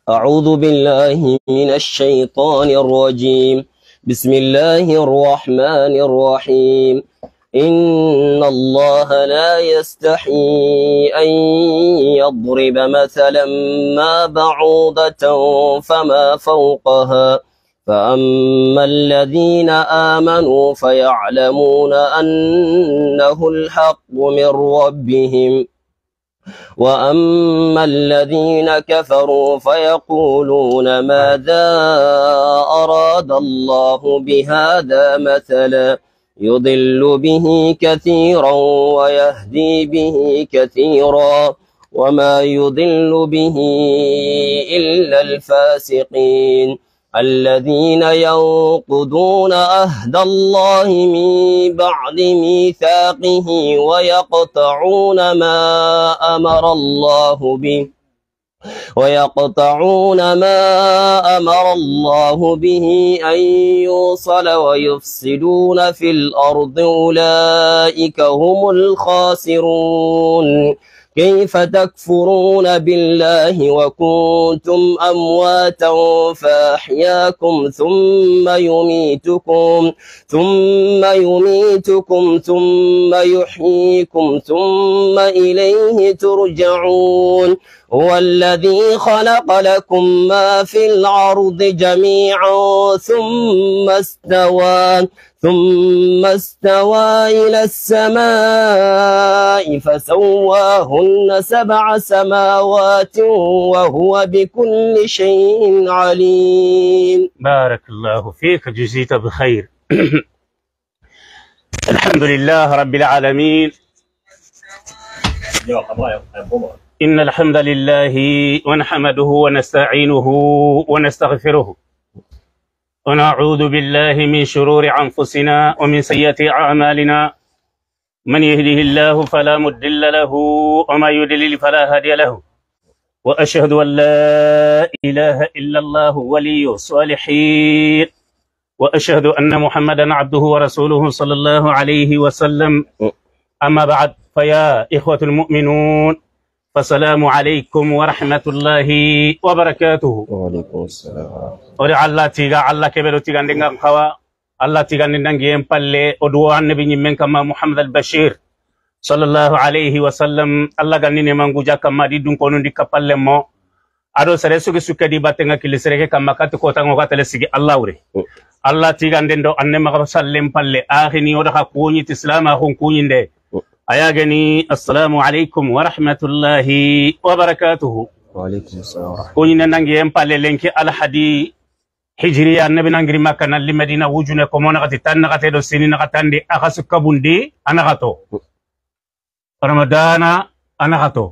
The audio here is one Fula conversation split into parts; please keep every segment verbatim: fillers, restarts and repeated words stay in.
أعوذ بالله من الشيطان الرجيم. بسم الله الرحمن الرحيم. إن الله لا يستحيي أن يضرب مثلا ما بعوضة فما فوقها فأما الذين آمنوا فيعلمون أنه الحق من ربهم وأما الذين كفروا فيقولون ماذا أراد الله بهذا مثلا يضل به كثيرا ويهدي به كثيرا وما يضل به إلا الفاسقين الذين ينقضون عهد الله من بعد ميثاقه ويقطعون ما أمر الله به ويقطعون ما أمر الله به أن يوصل ويفسدون في الأرض أولئك هم الخاسرون كيف تكفرون بالله وكنتم أمواتا فأحياكم ثم يميتكم ثم يميتكم ثم يحييكم ثم إليه ترجعون هو الذي خلق لكم ما في الأرض جميعا ثم استوى ثم استوى إلى السماء فسواهن سبع سماوات وهو بكل شيء عليم. بارك الله فيك، جزيت بخير. الحمد لله رب العالمين. إن الحمد لله ونحمده ونستعينه ونستغفره ونعوذ بالله من شرور أنفسنا ومن سيئات أعمالنا من يهده الله فلا مضل له وما يضلل فلا هادي له وأشهد أن لا إله إلا الله ولي الصالحين وأشهد أن محمدا عبده ورسوله صلى الله عليه وسلم. أما بعد فيا إخوة المؤمنون فالسلام عليكم ورحمة الله وبركاته. وعليكم السلام. وري الله تيغا الله كبيرو تيغا ندنغا خوا الله تيغا ندنغي يمبالي ودوا النبي من كما محمد البشير صلى الله عليه وسلم. الله غنيني مانغوجا كما دي دون كونو دي كابال مو ادو سري سوغي سوكي دي باتنغا كيلي سري كما كات كو تانغو كاتل سيغي الله وري الله تيغا ندندو انما مغا سلم بالي اخني ودا كوني تسلام اخون كوني ندي أياغني السلام عليكم ورحمة الله وبركاته. وعليكم السلام ورحمة الله. كوني نانجي يمبالي لنكي الحدي هجري النبي نانجري مكان لمدينة وجونة كمونا غتي تان غتي دو سنين غتان دي أخس كبوندي أنا غتو رمضان أنا غتو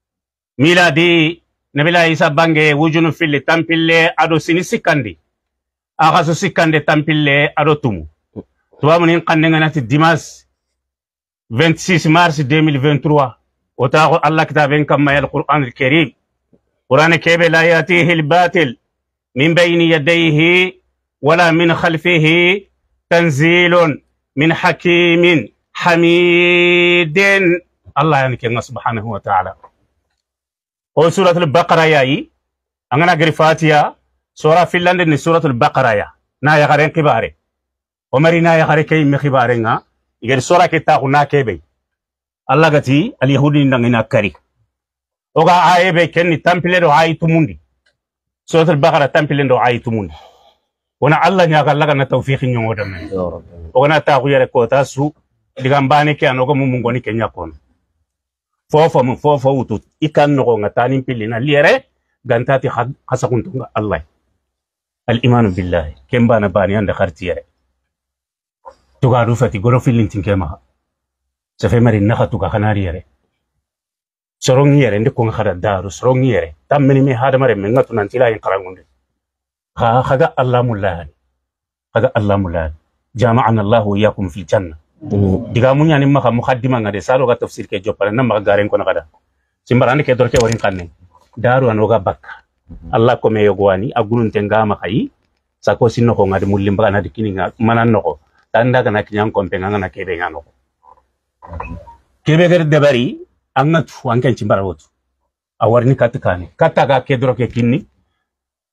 ميلادي نبي لا يسا بانجي وجونة في اللي تنبيلي أدو سنين سيكاندي أخس سيكاندي تنبيلي أدو تومو توامنين قننغنا تدماس vingt-six mars deux mille vingt-trois وتاخو الله كتابين كما القرآن الكريم قرآن كيف لا يأتيه الباطل من بين يديه ولا من خلفه تنزيل من حكيم حميد. الله يعني كنا سبحانه وتعالى. هو سورة البقرة ياي أنا غريفاتيا سورة فنلند سورة البقرة يا نا يا غارين كباري ومرينا يا غاري كي مخبارينا يجري سورة كتاعو ناكبي الله قتي اليهودي نعنا كاري وقا آية بكني تامبليرو آية تموندي سورة البقرة تامبليرو آية تموندي ونا الله نياك الله كنا توفيق نيوم ودمن ونا تاخو يركو تاسو دعامباني كأنو كم مونغوني كنيا كون فوفا من فوفا وتو إكان نقول نتاني بيلنا ليره غانتاتي خسكون الله الإيمان بالله كم بانا باني عند خارتيره تقارو فتي غرو فيلين تنكما سفي مري نخا توكا خناري يري سرون يري ندكو خدا دارو سرون يري تامني مي هذا مري من نتو نانتي لا ينقرانغوند خا خدا الله مولا خدا الله مولا جمعنا الله وياكم في الجنه ديغامو نياني ما مقدمه غادي سالو غا تفسير كي جوبال نما غارين كون خدا سيمبراني كي دوركي ورين خاني دارو انوغا باك الله كومي يغواني اغونون تنغاما خاي ساكو سينو كو غادي موليم بانا دي كينغا منان نكو tanda kana kinyan kompe ngana kebe ngano kebe ger debari angat fu anken chimbara wotu awarni katkani kataga kedro ke kinni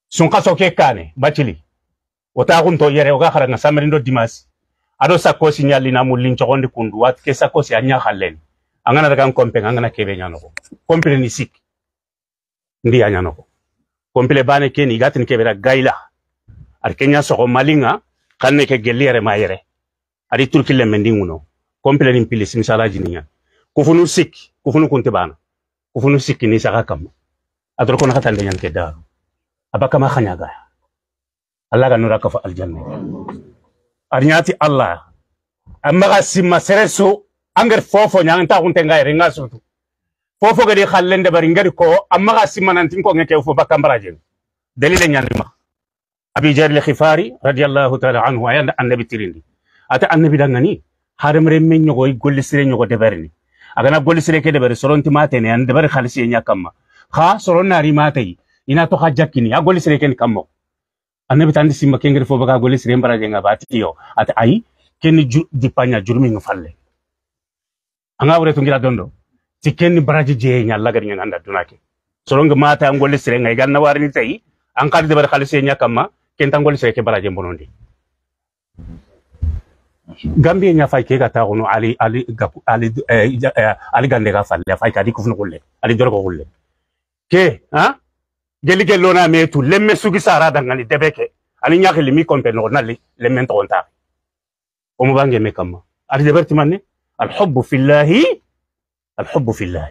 sunka soke kane bacili wata kunto yere oga kharanga samerindo dimas ado sako signali na mulin chogondi kundu wat ke sako si anya khalen angana daga kompe angana kebe nyano ko kompe ni sik ndi anya no ko kompe bane ke ni gatin kebe da gaila ar kenya soko malinga kanne ke gelire mayere ari turkille mendinguno kompe ni pilis misala jininya kufunu sik kufunu kunte bana kufunu sik ni saka kam adro ko nakatande nyan ke daru abaka ma khanyaga Allah ga nura ka fa aljanna arnyati Allah amma ga simma sereso anger fofo nyang ta kunte ngai renga sutu fofo ga di khallende bari ngari ko amma ga simma nan tin ko ngeke fo bakam baraje dalile nyandi ma abi jar al khifari radiyallahu ta'ala anhu ayanda annabi tirindi ata annabi dangani haram remme nyogo golli sire nyogo de berni agana golli sire ke de bari soronti mate ne ande bari khalisi nya kamma kha soron nari mate ina to hajakini ya golli sire ken kammo annabi tandi simma kengere fo baga golli sire baraje nga bati yo ata ay ken ju di panya jurmi nga falle anga wure to ngira dondo ti ken baraje je nya Allah gari nga anda dunake soronga mata golli sire nga ganna warni tay an kadi de bari khalisi nya kamma ken tan golli sire ke baraje bonondi Gambia nya fay ke gata gono ali ali gapu ali ali gande ga falle fay kadi kufnu gulle ali dorgo gulle ke ha geli gello na metu lemme sugi sara dangani debeke ali nya khili mi kompe no nali lemme tonta o mo bange me kamma ali deberti manne al hubbu fillahi al hubbu fillahi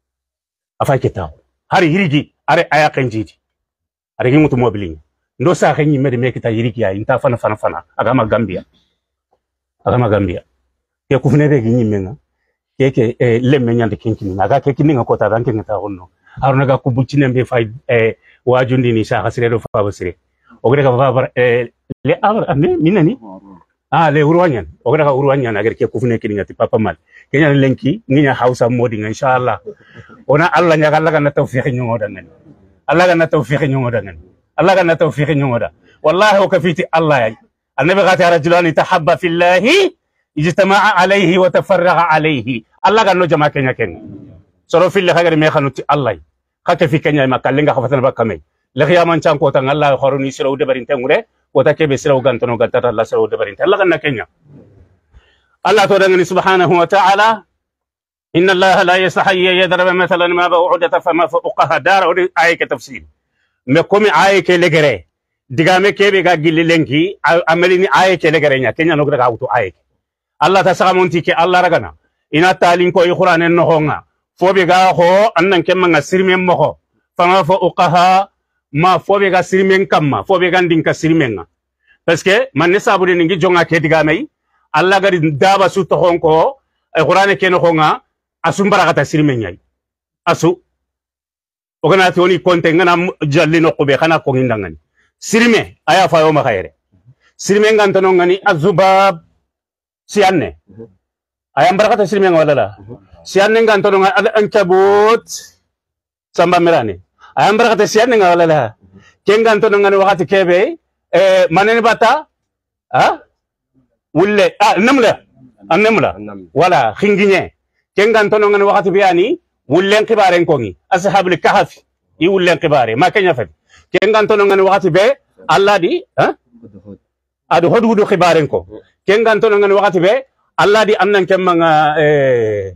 afay ke taw hari hirigi are aya kanjidi are gi mutu mobilin ndo sa khanyi mede me kita hirigi ya inta fana fana fana agama Gambia agama Gambia ke kufune de ginyi menga ke ke lemme nyande kinkini naga ke kininga kota ranke ngata honno haruna ga kubuchine mbe fay e wajundi ni sa hasire do fa basire ogre ga fa e le abar ande minani ah le urwanyan ogre ga urwanyan agar ke kufune kininga ti papa mal kenya lenki nginya hausa modi inshallah ona Allah nya Allah ga na tawfiq nyongo dangan Allah ga na tawfiq nyongo dangan Allah ga na tawfiq nyongo da wallahi o kafiti Allah ya النبي قال رجلان تحب في الله اجتمع عليه وتفرغ عليه الله قال له جماعه كنيا كن سورو في الله غير ما خنوت الله خك في كنيا ما قال لنغا خفتنا بكمي لخيا من كان كوتا الله خروني سرو دبرين تمره وتكي بسرو غنتنو غتر الله سرو دبرين الله قال كنيا الله تودني سبحانه وتعالى ان الله لا يستحي يضرب مثلا ما بعوده فما فوقها دار ايه كتفسير مكومي ايه كلغري digame kebe ga gilli lenki amelini aye kele garenya kenya no ga auto aye Allah ta saka monti ke Allah ragana ina talin ko qur'anen no honga fobe ga ho annan kemma nga sirmen mo ho fama fo uqaha ma fobe ga sirmen kamma fobe ga ndinka sirmen nga parce que man ne sabude ngi jonga ke digame Allah gari daba su to honko qur'ane ke no honga asum barakata sirmen nyai asu ogana toni konte ngana jalli no ko be khana ko ngindangani sirime aya fayo makhaire sirime ngantono ngani azubab sianne ayam barakata sirime ngwala la sianne ngantono ngani ankabut samba mirane ayam barakata sianne ngwala la kengantono ngani wakati kebe eh manene bata ha wulle ah namla annamla wala khinginye kengantono ngani wakati biani wulle nkibare nkongi ashabul kahfi i wulle nkibare ma kenya fadi kengantono ngani wakati be Allah di ha adu hodhudu khibaren ko kengantono ngani wakati be Allah di annan kemanga eh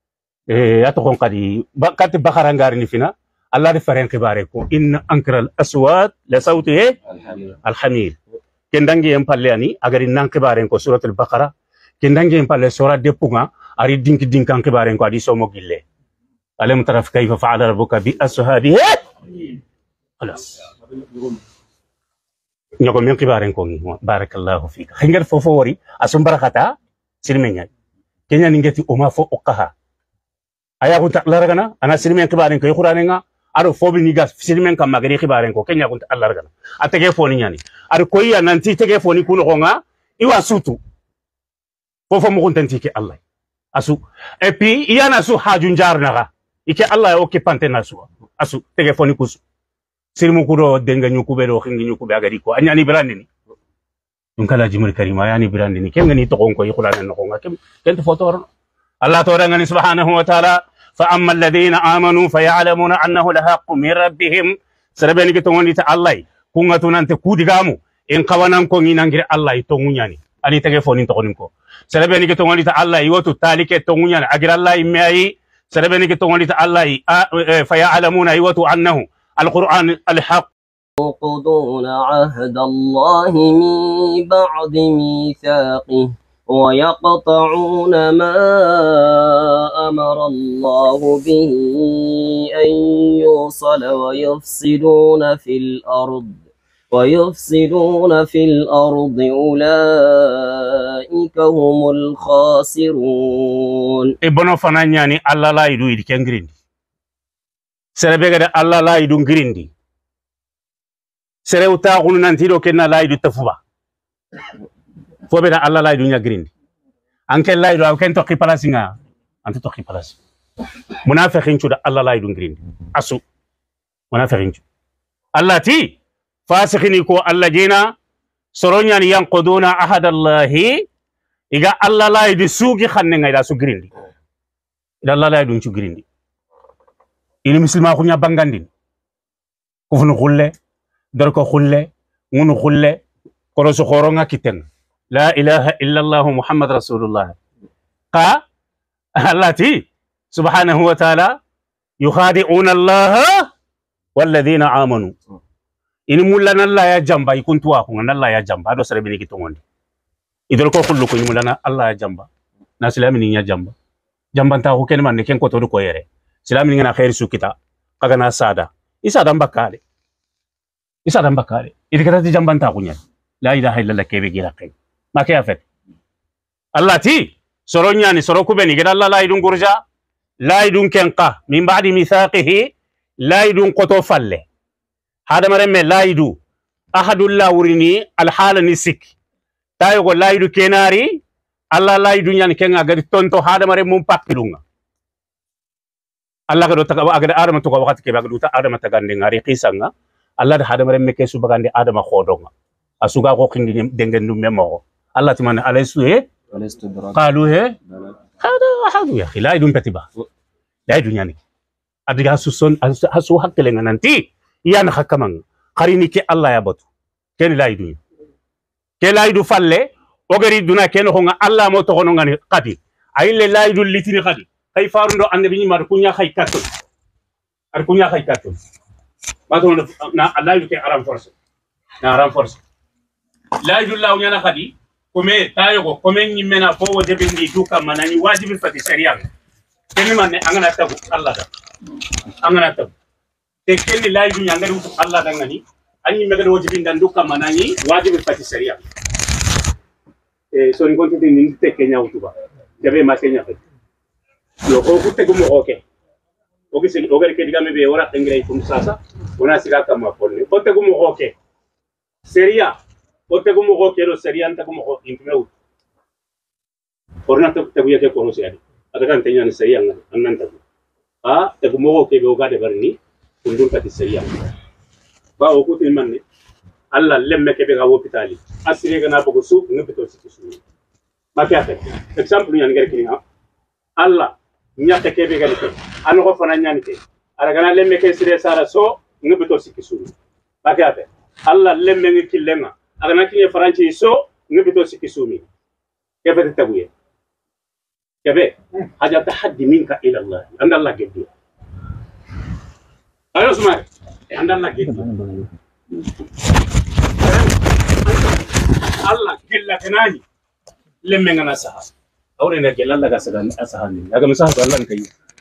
eh ato kon kadi bakati bakara ngari ni fina Allah di faren khibare ko in ankral aswat la sawtihi alhamir kendangi em pallani agari nan khibaren ko suratul baqara kendangi em palle sura depunga ari dinki dinkan khibaren ko adi somo gille alam taraf kayfa fa'ala rabbuka bi ashabihi خلاص ñoko men xibaren ko ngi barakallahu fika xingar fofo wori asum barakata silmenya kenya ningeti oma fo okaha aya ko ta laragana ana silmen xibaren ko xuranenga aro fobi ni gas silmen kam magari xibaren ko kenya ko ta laragana atege foni nyani aro ko ya nanti tege foni kuno nga iwa sutu fofo mo kontanti ke allah asu et puis iyana su hajun jarnaga ike allah o ke pantena su asu tege foni kusu sirmu kuro denga nyuku be do xingi nyuku be agari ko anyani brandini dum kala jimul karima yani brandini ken ngani to gonko yikhulana no gonga ken ken fotor Allah to ngani subhanahu wa ta'ala fa amma alladhina amanu fa ya'lamuna annahu lahaqqu min rabbihim sarabani ke to ngoni ta Allah kunga tunante kudigamu en kawanan ko nginangire Allah itongunyani ani tege foni to ko serebe ni ke tongoni ta Allah iwotu talike tongunyani agira Allah imai serebe ni ke tongoni ta Allah fa ya'lamuna iwotu annahu alquran alhaq ينقضون عهد الله من بعد ميثاقه ويقطعون ما أمر الله به أن يوصل ويفسدون في الأرض ويفسدون في الأرض أولئك هم الخاسرون ابن فنانياني الله لا يدو يدي كنغريندي سربيغا الله لا يدو غريندي سريو تاغون نانتيرو كنا لا يدو تفوبا فوبنا الله لا يدو نيا غريندي anke la يدو او كنتو خي بلاسينغا انت تو خي بلاس منافقين تشود الله لا يدو غريندي اسو منافقين الله تي فاسقني كو الله جينا سرونيان ينقضون عهد الله إذا الله لا يدو سوغي خننغا إذا سو غريندي إذا الله لا يدو نشو غريندي إني مسلمان خنيا بانغاندين كفن خلة دركو خلة ونو خلة كروسو خورونغا كتن لا إله إلا الله محمد رسول الله قا الله تي سبحانه وتعالى يخادعون الله والذين آمنوا ini mulla nalla ya jamba ikuntu wa kunga nalla ya jamba ado sare bini kitongondi idol ko kullu ko mulla na Allah ya jamba na silami ni nya jamba jamba ta ko ken man ken ko to ko yere silami ni na khair sukita kaga na sada isa dan bakale isa dan bakale idi kata ti jamba ta kunya la ilaha illallah kebe gira kai ma ke afet Allah ti soronya ni soro kubeni gida Allah la idun gurja la idun kenqa min ba'di mithaqihi la idun qoto falle هذا مرمى لايدو أحد الله وريني الحال نسك تايو لايدو كناري الله لايدو يعني كنا أقدر تونتو هذا مرمى مباكلونا الله قدر تكوا أقدر آدم تكوا وقت كي بقدر تا آدم تكاندين عاري قيسنا الله ده هذا مرمى كيسو بقاندي آدم خودونا أسوغا قوكين دينغن نممو الله تمان على سوى قالوا هي هذا أحد يا أخي لايدو بتبا لايدو يعني أدري هسوسون هسو حق لنا ننتي yana hakaman qarini ke Allah ya batu ken laydu ke laydu falle ogari duna ken honga Allah mo to hono ngani qadi ayile laydu litini qadi kay farundo annabi ni mar kunya khay katto ar kunya khay katto bato na laydu ke aram force na aram force laydu law nyana qadi kome tayo ko kome ni mena fo wode bindi duka manani wajibi fati sharia ken man angana tabu Allah da angana tabu tekeni laydu nyangari utu Allah dangani anyi megado wajibin dan duka manani wajibi fati sharia eh so ni konti ni tekenya utuba jabe ma kenya fe yo ko kutte gumo oke oke se ogere ke digame be ora tengre tum sasa ona siga kama ponni kotte gumo oke sharia kotte gumo oke ro sharia anta gumo oke intime ut orna to tabuya ke kono siadi adakan tenya ni sharia annan tabu ah te gumo oke be ogade barni kundul kati sharia ba o kutin manne Allah lemme ke be ga hopitali asire ga na bogo su ngabito siki su ma ke afet exemple ñan ngere kini ha Allah ñaata ke be ga ni an ko fana ñan ke ala ga na lemme ke sire sara so ngabito siki su ma ke afet Allah lemme ngi kilenga aga na kinye faranci so ngabito siki su mi ke fete tabuye ke be haja tahaddi minka ila Allah and Allah geddi ayo smart and Allah geddi Allah gilla kanani lemme ngana saha awre ne gella Allah ga sagan asahani daga misaha Allah kai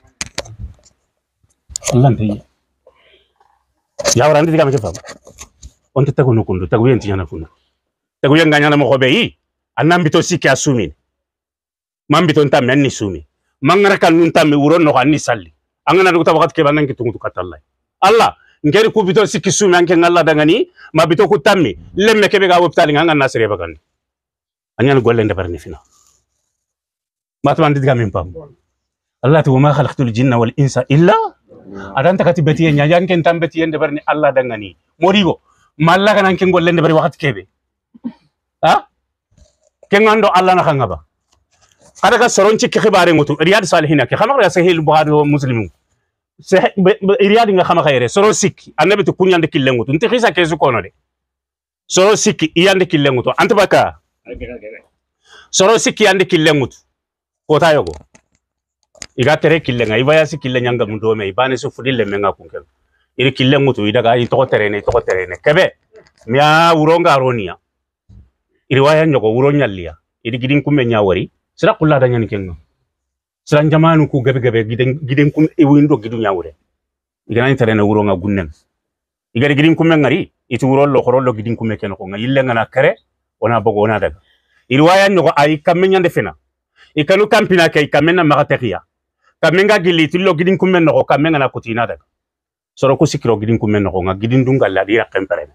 Allah kai ya warandi diga me fa on tata ko nokundo tagu yenti yana funa tagu yanga nyana mo khobe yi annam bito sikki asumi mam bito ntam nanni sumi mangara kan nun tam wuro no anni salli angana do tabakat ke banan ki tungu katalla Allah ngeri ku bito sikki sumi anke ngalla dangani ma bito ku tammi lemme kebe ga hopitali nganga nasire bagandi anyana golle ndebarni fina matman diga min pam Allah tu ma khalaqtul jinna wal insa illa adanta kati betiye nyajan ken tambeti yende barni Allah dangani morigo malla kan anke golle ndebari wakati kebe ha kengando Allah na khangaba kada ka soronci ki khibare ngutu riyad salihin ke khano ya sahih bukhari wa muslim se iriadi nga khama khayre soro sikki annabi to kunyande killengutu nti khisa kesu kono de soro sikki iyande killengutu antbaka soro sikki yande killengutu kota yogo iga tere killenga ibaya si killenyanga mundo me ibane su fudille menga kunkel iri killengutu idaga i to tere ne to tere ne kebe miya uronga ronia iri waya nyogo uronyallia iri gidin kumenya wari sira kulla da nyani kenga sira jamanu ku gabe gabe giden giden kum e windo gidu nyawre igana tere ne uronga gunnen igari gidin kumenga ri itu urollo khorollo gidin kumme ken ko nga yillenga na kare ona bogo ona daga iri waya nyogo ay kamenya ndefena ikanu kampina kay kamenna magatekia kamenga gili tillo gidin kumen no kamenga na kutina daga soro ku sikiro gidin kumen no nga gidin dunga la dira kempere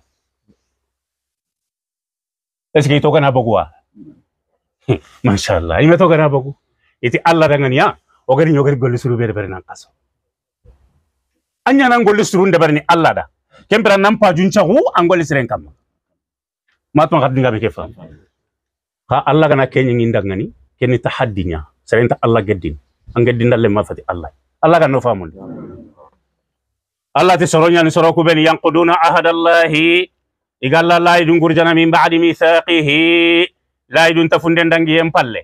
eski to kana bogwa mashallah ime to kana bogu iti alla dangania o gari nyogari golli suru bere bere nan kaso anya nan golli suru nde bere ni alla da kempera nan pa juncha hu an golli siren kam matma gadinga be kefa ha alla kana kenyi ngindangani kenni tahaddinya serenta alla geddin an geddin dalle ma fati alla alla kan no famul alla ti soronya ni soroku ben yanquduna ahadallahi igalla laidun gurjana min ba'di mithaqihi laidun tafunden dangi en palle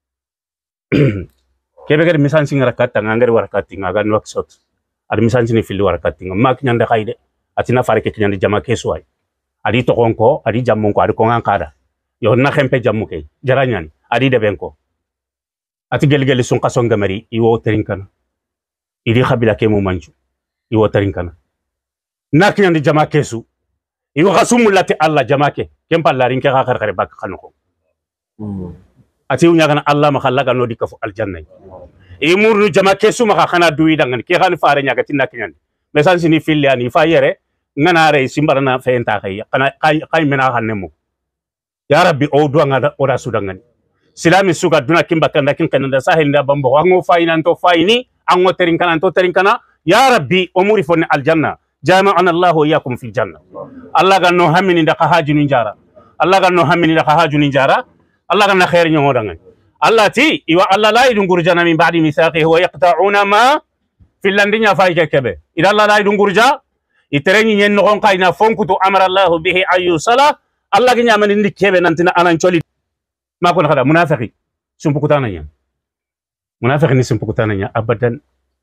kebe gari misan singa rakata ngangari warakati ngagan waksot ad misan sini fili warakati mak nyanda kayde atina farike nyanda jama kesuai adi to konko adi jammun ko adi ko ngankada yo na khempe jammu ke jaranyani adi de benko ati gelgel sun qason gamari iwo terinkana idi khabila ke mo manju iwo terinkana nak nyanda jama kesu iwo khasumulati alla jamake kempa larin ke khakar khare bak khanuko ati unya kana alla ma khallaka no dikafu aljanna e murnu jama kesu ma khana duwi dangan ke khani faare nyaga tinna kinyan mesan sini filli ani fa yere ngana re simbarana fenta khay kana kay kay mena khanemu ya rabbi o do ngada ora sudangan silami suka duna kimba kanda kin kananda sahil nda bambo wango fayna to fayni ango terin kana to terin kana ya rabbi umuri fonni aljanna jama'ana allah wa iyyakum fil janna allah ganno hamini nda khahaju ninjara allah ganno hamini nda khahaju ninjara allah ganna khair nyo dangan allah ti iwa allah la idun gurjana min ba'di mithaqihi wa yaqta'una ma fil landinya fayke kebe ida allah la idun gurja itereni nyen no kayna fonkutu amara allah bihi ayu sala allah ginya man ndi kebe nantina anan choli ma ko khada munafiqi sumpukutana nya munafiqi ni sumpukutana nya abadan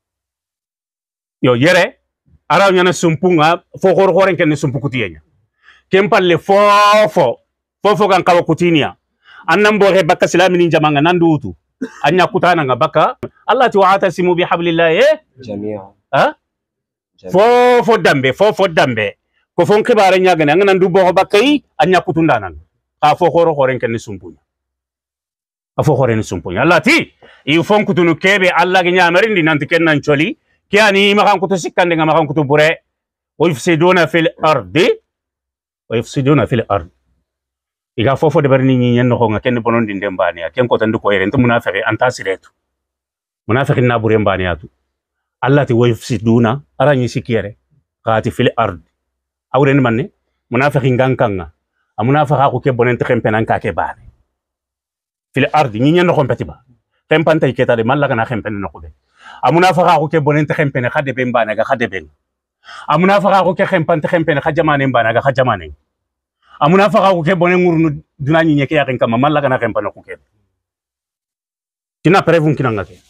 yo yere ara nyana sumpunga fo khor khoren ken sumpukutiyanya kempalle fofo fofo kan kawa kutinia annam bo he bakka silamini jamanga nandutu anya kutana nga bakka allah ti wa'atasimu bihablillahi jami'a ha fofo dambe fofo dambe ko fon khibare nyaga nga nandu bo bakkai anya kutunda nan ka fo khoro khoren ken sumpunya afo khoren sumpunya allah ti i fon kutunu kebe allah gi nyamarindi nanti ken nan choli kiani makan kutu sikkande nga makan kutu bure wa yufsiduna fil ardi wa yufsiduna fil ardi iga fofo de barni ni nyen no nga ken bonon di ndembani ya ken ko tan ko yere ntu munafiqi anta siretu munafiqi na bure mbani atu allah ti wa yufsiduna arani sikire qati fil ardi awren manne munafiqi ngankanga amunafiqa ko ke bonen te khempenan ka ke bane fil ardi ni nyen no kompeti ba khempanta iketa de mallaka na khempen no ko be amuna faga ko ke bonente khempene khade be mbana ga khade ben amuna faga ko ke khempante khempene khajamane mbana ga khajamane amuna faga ko ke bonen ngurnu dunani nyeke yakin kama malla kana khempana ko ke tina prevun kinanga ke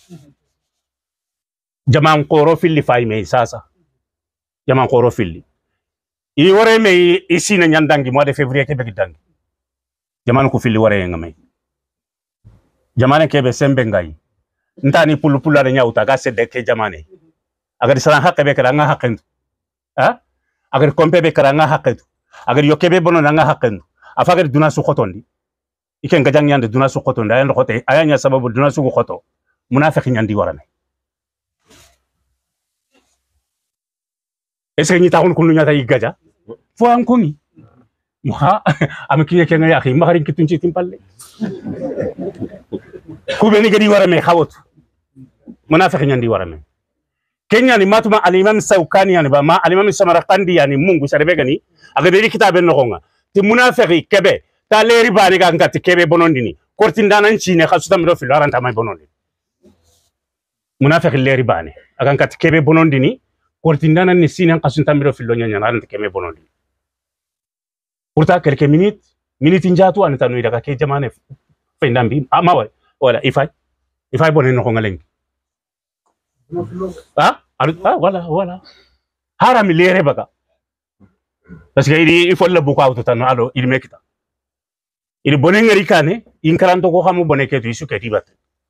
jaman qoro filli fay me sasa jaman qoro filli i wore me isi na nyandangi mois de février ke be gidangi jaman ko filli wore ngame jamane ke be sembe ngai ntani pulu pulu ada nyauta ga sedde ke jamane agar salan hakke be kara nga hakkendu ha agar kompe be kara nga hakkendu agar yoke be bono nga hakkendu afagar duna su khotondi iken gajang nyande duna su khotondi ayan khote ayanya sababu duna su khoto munafiq nyandi warame ese ni taxun kunu nyata yigaja fo am ko ni ha am kiye ke nga yakhi magarin kitunci timpalle kubeni gadi warame khawtu munafiq nyandi warame kenya ni matuma al-imam Sawkani yani ba ma al-imam Samarqandi yani mungu sarebe gani aga be kitabe no gonga ti munafiqi kebe ta leri bani ga ngati kebe bonondini kortindanan chine khasutam do fil aranta may bonondi munafiqi leri bani aga ngati kebe bonondini kortindana ni sinan kasun tamiro fillo nya nya ante keme bonondi pourtant quelques minutes minutes njatu an tanu daga ke jamane fendambi ama wa wala ifai ifai bonen no ngalen ah ah wala wala haram lere baga parce que il il faut le beaucoup auto tanu alo il mekita il bonen ngari kane in karanto ko xamu boneke tu isu ke tibat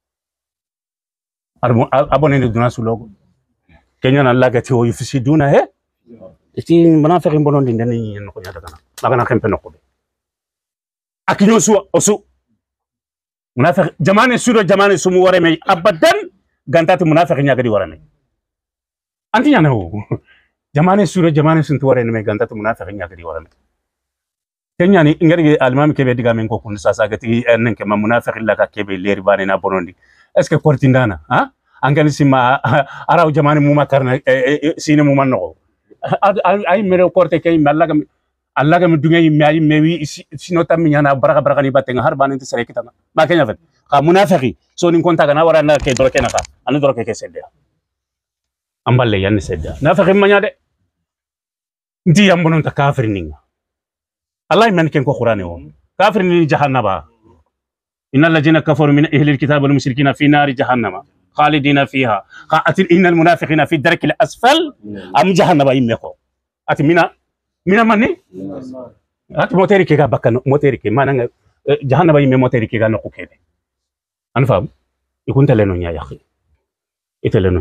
armo abonné duna su logo kenya na laga ti o yufisiduna he iti munafiqin bonon din dani en ko nyata kana magana kempe no ko be akinyo su osu munafiq jamane suro jamane sumu wore me abadan gantati munafiq nyaga di wore me anti nyana ho jamane suro jamane suntu wore me gantati munafiq nyaga di wore me kenya ni ngari almam kebe diga men ko kun sasa gati en ke ma munafiq la ka kebe leri bane na bonondi est ce que kortindana ha angani sima araw jamane muma karna sine muma no ay mere korte kay malaga allaga mi dungay mi ay mewi sino tam nyana baraka baraka ni batenga har banen sere kitana ma kenya fet ka munafiqi so ni konta kana wara na ke doroke naka anu doroke ke sedda amballe yanni sedda nafiqi manya de ndi ambonon ta kafir ninga allah man ken ko qur'ani on kafir ni jahannaba إن الذين كفروا من أهل الكتاب والمشركين في نار جهنم خالدين فيها قاتل إن المنافقين في الدرك الأسفل أم جهنم يملكوا أتي منا منا مني أتي موتيري كيغا بكا موتيري كي ما نغ جهنم يمي موتيري كيغا نكو كيدي أنا فاهم يكون تلنو يا أخي يتلنو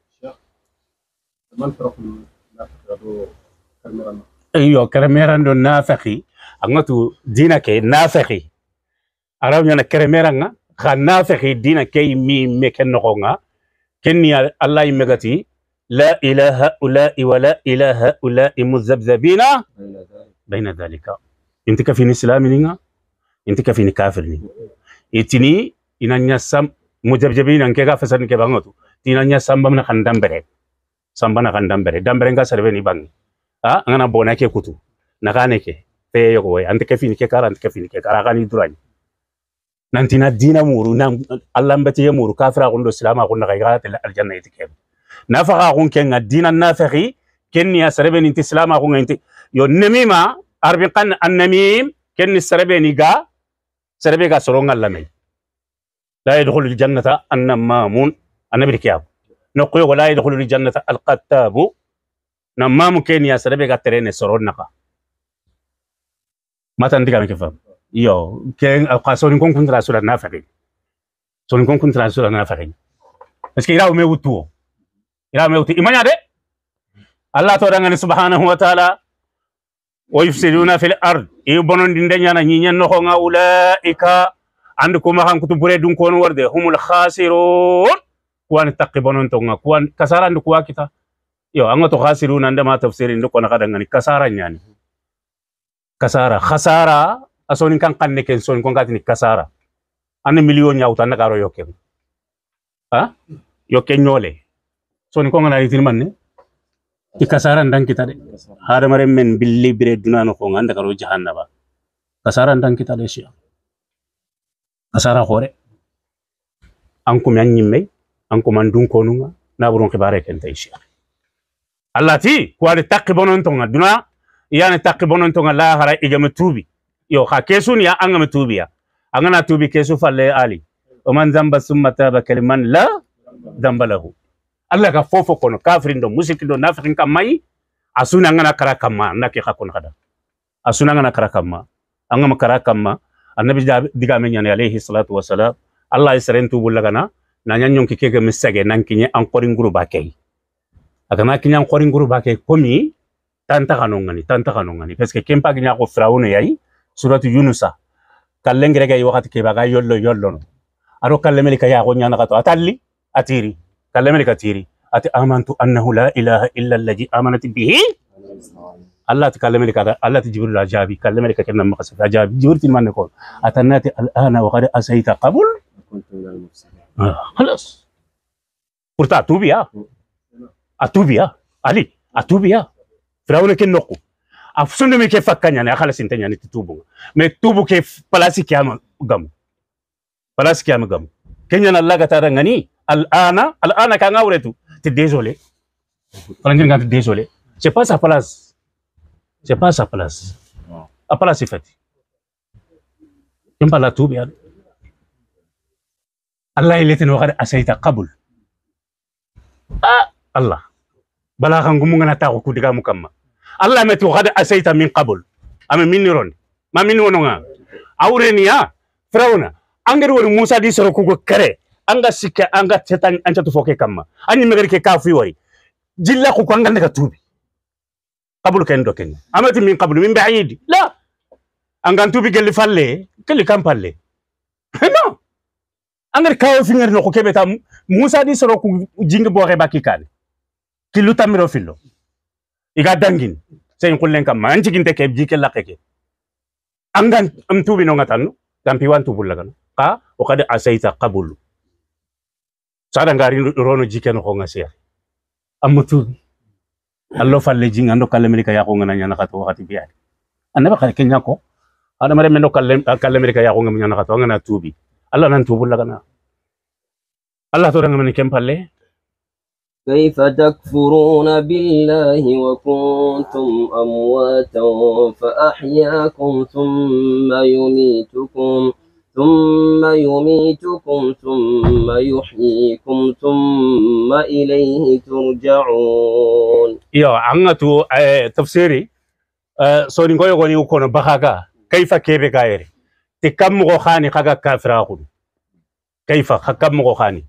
ما الفرق بين أيوه كرميران دو نافقي أنغتو دينك نافقي araw nyana keremeranga khana fekhi dina kay mi meken nokonga kenni allah imegati la ilaha illa wa la ilaha illa muzabzabina bayna dhalika intika fi islam ninga intika fi kafir ni itini inanya sam muzabzabina ngega fasan ke bangotu tinanya sambam na khandambere sambana khandambere dambere nga serve ni bangi ha ngana bona ke kutu nakane ke pe yoko way antika fi ke kara antika fi ke kara kani durani nantina dina muru nan Allah mbati ya muru kafira gundo salama gunna gayrat aljanna yitikem nafaqa gun ken dina nafiqi ken ya sarbe ni salama gun nti yo namima arbin qan annamim ken sarbe ni ga sarbe ga soronga lamay la yadkhulu aljannata annamamun annabi kiyab نقول ولا يدخل الجنة القتاب نمام كين يا سربي قترين سرورنا ما تندي كم كيف يو كين القاسون يكون كنت رسول النافقين سون يكون كنت رسول النافقين بس كي يراو ميوتو يراو ميوتو إيمان يا ده الله تورنا سبحانه وتعالى ويفسدون في الأرض يبونون دندنيا نينيا نخونا أولئك عندكم ما هم كتبوا دون كون ورده هم الخاسرون كوان تقبلون تونغا كوان كساران دكوا كتا يو أنغا تو خاسرون عندما تفسيرين دكوا نقدر كسارة يعني كسارة خسارة أصلا كان كان نكين سون كون كاتني كسارة أنا مليون ياو تانا كارو يوكين ها يوكين نولي سون كون أنا يتين مني كسارة عندن كتا ده هذا مرة من بلي بريدنا نكون عندك كارو جهنم با كسارة عندن كتا ده شيء كسارة خورة أنكم يعني مي أنكم عندون كونونا نابرون كبارك أنت إيشيا الله تي كوالي تقبلون أنتونا دونا يعني تقبلون أنتونا لا هراي إجا متوبي يو خا كيسون يا أنغ متوبي يا أنغنا توبي كيسو فالله آلي ومن ذنب ثم تاب كلمان لا ذنب له الله كفوفو كونو كافرين دو مسيك دو نافرين كماي أسونا أنغنا كرا كما ناكي خاكون خدا أسونا أنغنا كرا كما أنغم كرا كما النبي ديغامين يعني عليه الصلاة والسلام الله يسرين توبو لغنا nanya nyonki kege misage nankinye ankori nguru bakay agama kinya ankori nguru bakay komi tanta kanongani tanta kanongani parce que kempa ginya ko firawuna yayi suratu yunusa kallengere gay wakati ke baga yollo yollo no aro kallemeli kaya ko nyana kato atalli atiri kallemeli katiri ati amantu annahu la ilaha illa alladhi amanat bihi Allah تكلمني كذا الله تجبر الأجابي كلمني كأننا مقصد أجابي جبرت المن يقول أتناتي الآن وقد أسيت قبل آه خلاص قلت أتوبيا أتوبيا علي أتوبيا فرعون كن نقو أفسون من كيف فكان يعني خلاص أنت يعني تتوبون ما تتوبوا كيف بلاسي كيام قام بلاسي كيام قام كن يعني الله كتارنغني الآن الآن كان أوريتو تديزولي Falangin ngant désolé. C'est pas sa place. C'est pas sa place. A place est faite. Kem pala tubi ya. Allah il était no gade asayta qabul. Ah Allah. Bala kan gumu ngana ta ko diga mukamma. Allah metu gade asayta min qabul. Ame minniron. Ma min wono nga. Awreniya Firawna. Angere woni Musa di soro ko kare. Anga sikka anga tetan anta to foke kamma. Anyi megere ke kafu wori. Jilla ko anga daga tubi. Qabul ken do ken. Amati min qabul min ba'id. La. Anga tubi gelli falle, gelli kampalle. Non. Angere kawo finger no ko kebeta Musa di soro ko jingi bo reba kikane. Kilu tamiro fillo. Iga dangin. Sen kullen kamma anci ginte ke jike lakeke. Anga am tubi no ngatanu, tampi wan tubul lagan. Ka o kade asayta qabul. Sada ngari rono jike no ko ngasiya. Amutu allo falle jinga ndo kallamerika ya ko ngana nyana kato wakati biya. Anaba kare kenya ko. Ada mare mendo kallem kallamerika ya ko ngam nyana kato ngana tubi. Allah nan tubul lagana. Allah to ngam ni kempalle. كيف تكفرون بالله وكنتم أمواتا فأحياكم ثم يميتكم ثم يميتكم ثم يحييكم ثم إليه ترجعون. يا عنتو تفسيري سوني غوي غوني وكون بخاغا كيف كيف غايري تكم غوخاني خاغا كافراغون كيف خكم غوخاني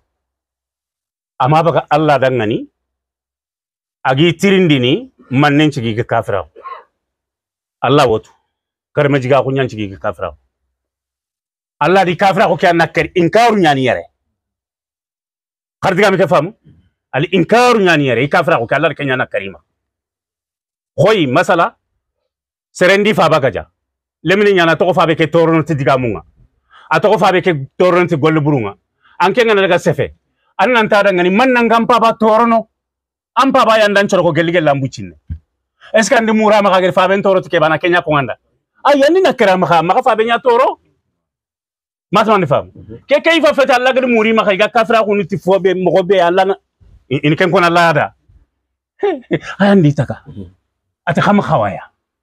amma baka Allah dangani agi tirindini mannen cigi ga kafira Allah wato karma jiga ko nyan cigi ga kafira Allah di kafira ko kyan nakari inkaru nyani yare khardiga mi ka fam al inkaru nyani yare kafira ko Allah kanya nakarima khoy masala serendi fa bagaja lemni nyana to fa be ke torno tidiga munga atoko fa be ke torno ti gollu burunga anke ngana daga sefe annan tada ngani man nangam papa torono am papa yandan choro ko gelige lambucine est ce que andi mura ma kagir fa ben toro tike bana kenya ko nganda ay yandi nakira ma ma fa ben ya toro matman fam ke kay fa fata Allah gadi muri ma kay ga kafra ko niti fo be mo be Allah na in ken ko na lada ay andi taka ata kham khawaya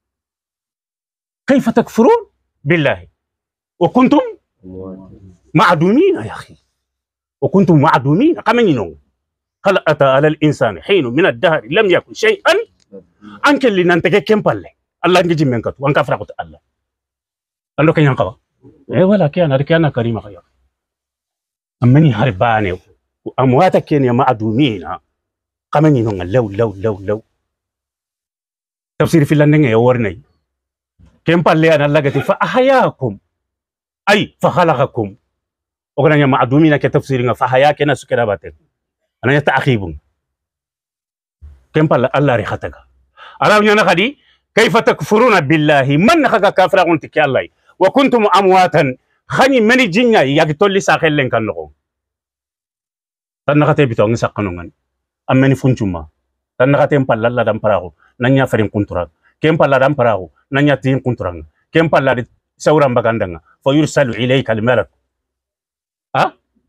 كيف تكفرون بالله وكنتم معدومين يا اخي وكنتم معدومين قمنينو هل أتى على الإنسان حين من الدهر لم يكن شيئا أنك اللي ننتكي كم بالله الله نجي منك وانك فرقت الله الله كان ينقضى إيه ولا كان هذا كان كريم خير أمني هرباني وأمواتك كان معدومين قمنينو لو لو لو لو تفسير في اللندن يورني كم بالله أنا لقيت فأحياكم أي فخلقكم وكنا معدومين كتفسيرنا فحياة كنا سكرا باتن أنا يتأخيبون كم بالله الله ريحتك أنا من خدي كيف تكفرون بالله من خا كافر أنت الله وكنتم أمواتا خني من الجنة يقتل لي ساخل لين كنقو تنخته بتوعن ساقنون أمني فنجما تنخته بالله الله دم براهو ننيا فرين كنتران كم بالله دم براهو ننيا تين كنتران كم بالله سوران بغاندنا فيرسل إليك الملك ها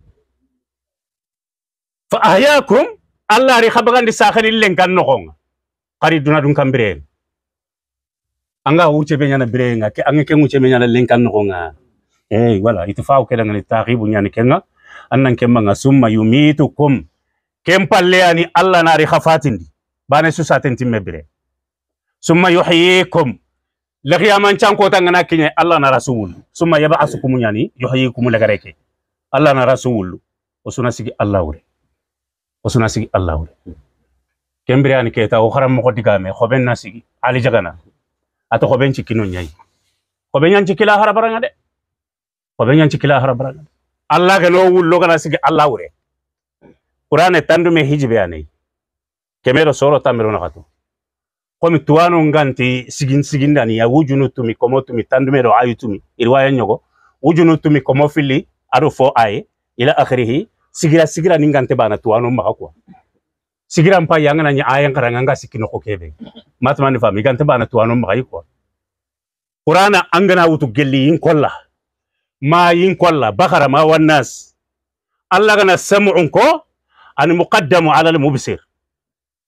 فأحياكم الله ري خبغان دي ساخري لين كان نخون قري دونا دون كان برين anga wuce benyana birenga ke ange ken wuce benyana lين كان نخون eh wala itfaaw ke ngani taqibu nyani kenga annan kemma nga summa yumitukum kem palle ani Allah nari khafatindi bane su saten timme bire summa yuhyikum laqiyaman chanko tangana kinye Allah na rasul summa yab'asukum nyani yuhyikum lagareke Allah na rasul osuna sigi Allah wure osuna sigi Allah wure kembere ani keta o kharam mo digame khoben na sigi ali jagana ato khoben ci kino nyai khoben yan ci kila harabaranga de khoben yan ci kila harabaranga Allah ga no wullo gana sigi Allah wure Qur'ane tandume hijbe ani kemero soro tamero na kato komi tuwano nganti sigin sigindani ya wujunu tumi komo tumi tandume ro ayutumi irwaya nyogo wujunu tumi komo fili ado fo ay ila akhirih sigira sigira ningante bana tuwano maka kwa sigira mpa yangana nya ayan karanga sikino ko kebe matmani fami gante bana tuwano maka kwa Qur'ana angana wutu gelli yin kolla ma yin kolla bakara ma wannas Allah gana sam'un ko an muqaddamu ala al mubsir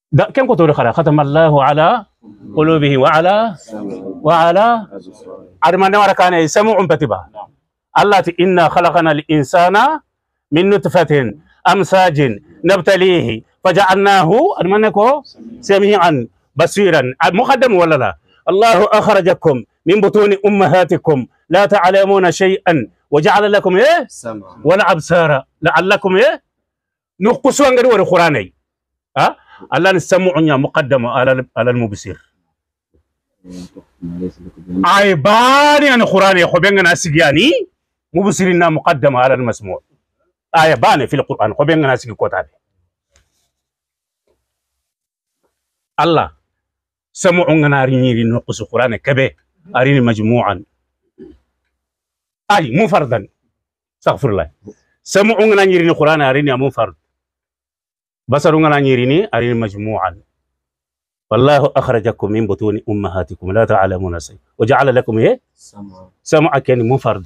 دا كم كتور خلا ختم الله على قلوبه وعلى وعلى أرمان وركان يسمع بتبا الله إنا خلقنا الإنسان من نطفة أمساج نبتليه فجعلناه أرمانكو سميعا بصيرا مقدم ولا لا الله أخرجكم من بطون أمهاتكم لا تعلمون شيئا وجعل لكم إيه ولا أبصار لعلكم إيه نقصوا عن غير القرآني ها الله نسمعنا مقدم على على المبصر أي باني أنا قرآني خبينا ناسياني مبصرين مقدم على المسموع آية باني في القرآن خبينا ناسي كوتابي الله سمعنا ناريني نقص القرآن كبه أريني مجموعا أي منفردا استغفر الله سمعنا ناريني القرآن أريني منفرد بصرنا ناريني أريني مجموعا والله أخرجكم من بطون أمهاتكم لا تعلمون شيء وجعل لكم إيه سمع كان منفرد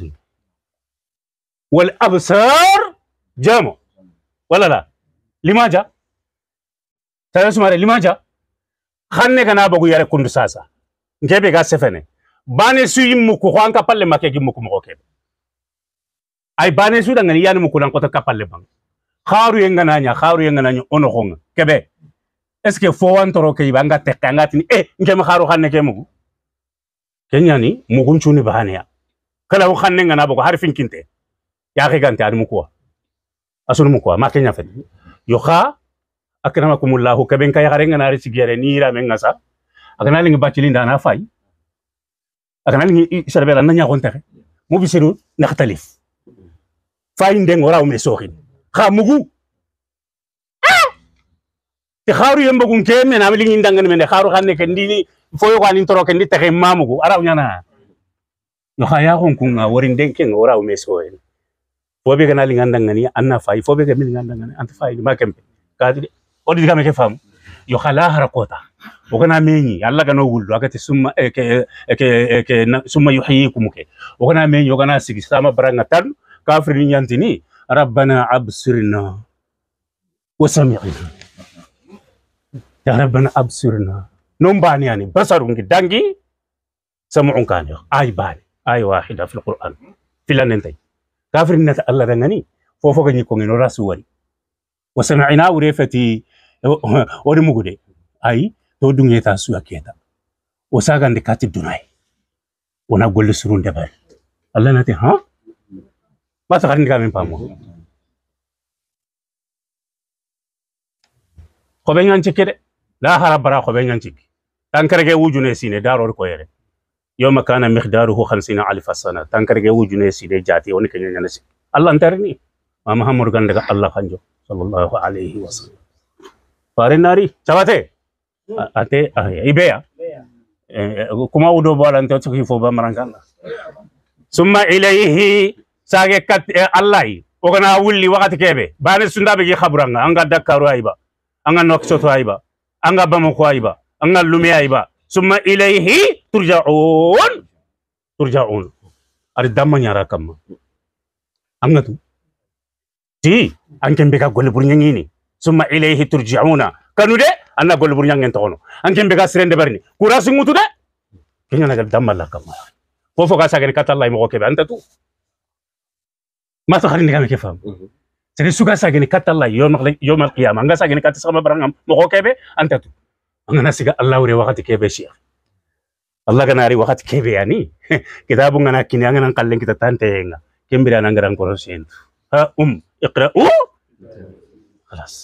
والأبصار جامع ولا لا لماذا تسمع لماذا خانne kana bagu yare kundu sasa ngebe ga sefene bane su yimmu ko hanka palle make gi muku mo kebe ay bane su da ngani yani muku lan ko ta kapalle bang kharu yenga nanya kharu yenga nanya ono honga kebe est ce que fo wan toro ke banga tekka ngati eh ngem kharu xanne ke mugu kenyani mugun chuni bahane ya kala wo xanne ngana bagu harfin kinte ya xigante ad muku asunu muku ma kenya fe yo kha akramakumullahu kaben kay xare ngana reci gere ni ra men ngasa akana lingi bacili ndana fay akana lingi serbela nanya gonte mo bisiru nakhtalif fay ndeng wara me soxin xamugu te xaru yembagun ke men am lingi ndangan men xaru xanne ke ndini foyo ko anin toro ke ndi taxe mamugu araw nyana yo khaya gon kunga worin denken wara me soxin fobe kana lingi ndangani anna fay fobe ke min ndangani ant fay ma kempe kadi odi digame ke fam yo khala harakota ogana meni alla gano wuldo agati summa ke ke ke summa yuhyikum ke ogana meni ogana sigi sama baranga tan kafirin yantini rabbana absirna wa sami'na ya rabbana absirna non bani yani basarun dangi sam'un kan ay bani ay wahida fil qur'an filan entay kafirin nata alla dangani fofo ganyi ko ngino rasu wari wa sami'na urefati ori mugude ay to dunge ta suya keta o sagande kati dunay wona golle surun debar Allah nati ha ma ta xarin gamen pamo ko be ñan ci kede la harabara ko be ñan ci tankarege wujune sine daror ko yere yawma kana miqdaruhu khamsina alf sana tankarege wujune sine jati woni ke ñan ci Allah antarni ma muhammad gandaga Allah kanjo sallallahu alaihi wasallam farinari cabate ate ah ibeya kuma udo balante to ki fo ba marangala summa ilayhi sage kat Allah ogana wulli wakati kebe bane sundabe gi khabranga anga dakaru ayba anga noksoto ayba anga bamako ayba anga lumi ayba summa ilayhi turja'un turja'un ari damma nyara kam anga tu ti anke mbeka golle burnyangini summa ilayhi turja'una kanu de anna golle burnyangen tono anke mbeka sirende barni kurasi ngutu de kenya nagal damma la kam fofo ga sagani katalla mo kebe anta tu ma ta xarini game ke fam c'est suga sagani katalla yom yom al qiyamah nga sagani kat sama barangam mo kebe anta tu nga nasiga allah wure wakati kebe sheikh allah ganari wakati kebe yani kitabu ngana kini ngana kallen kita tante nga kembira nangaran korosen ha um iqra'u خلاص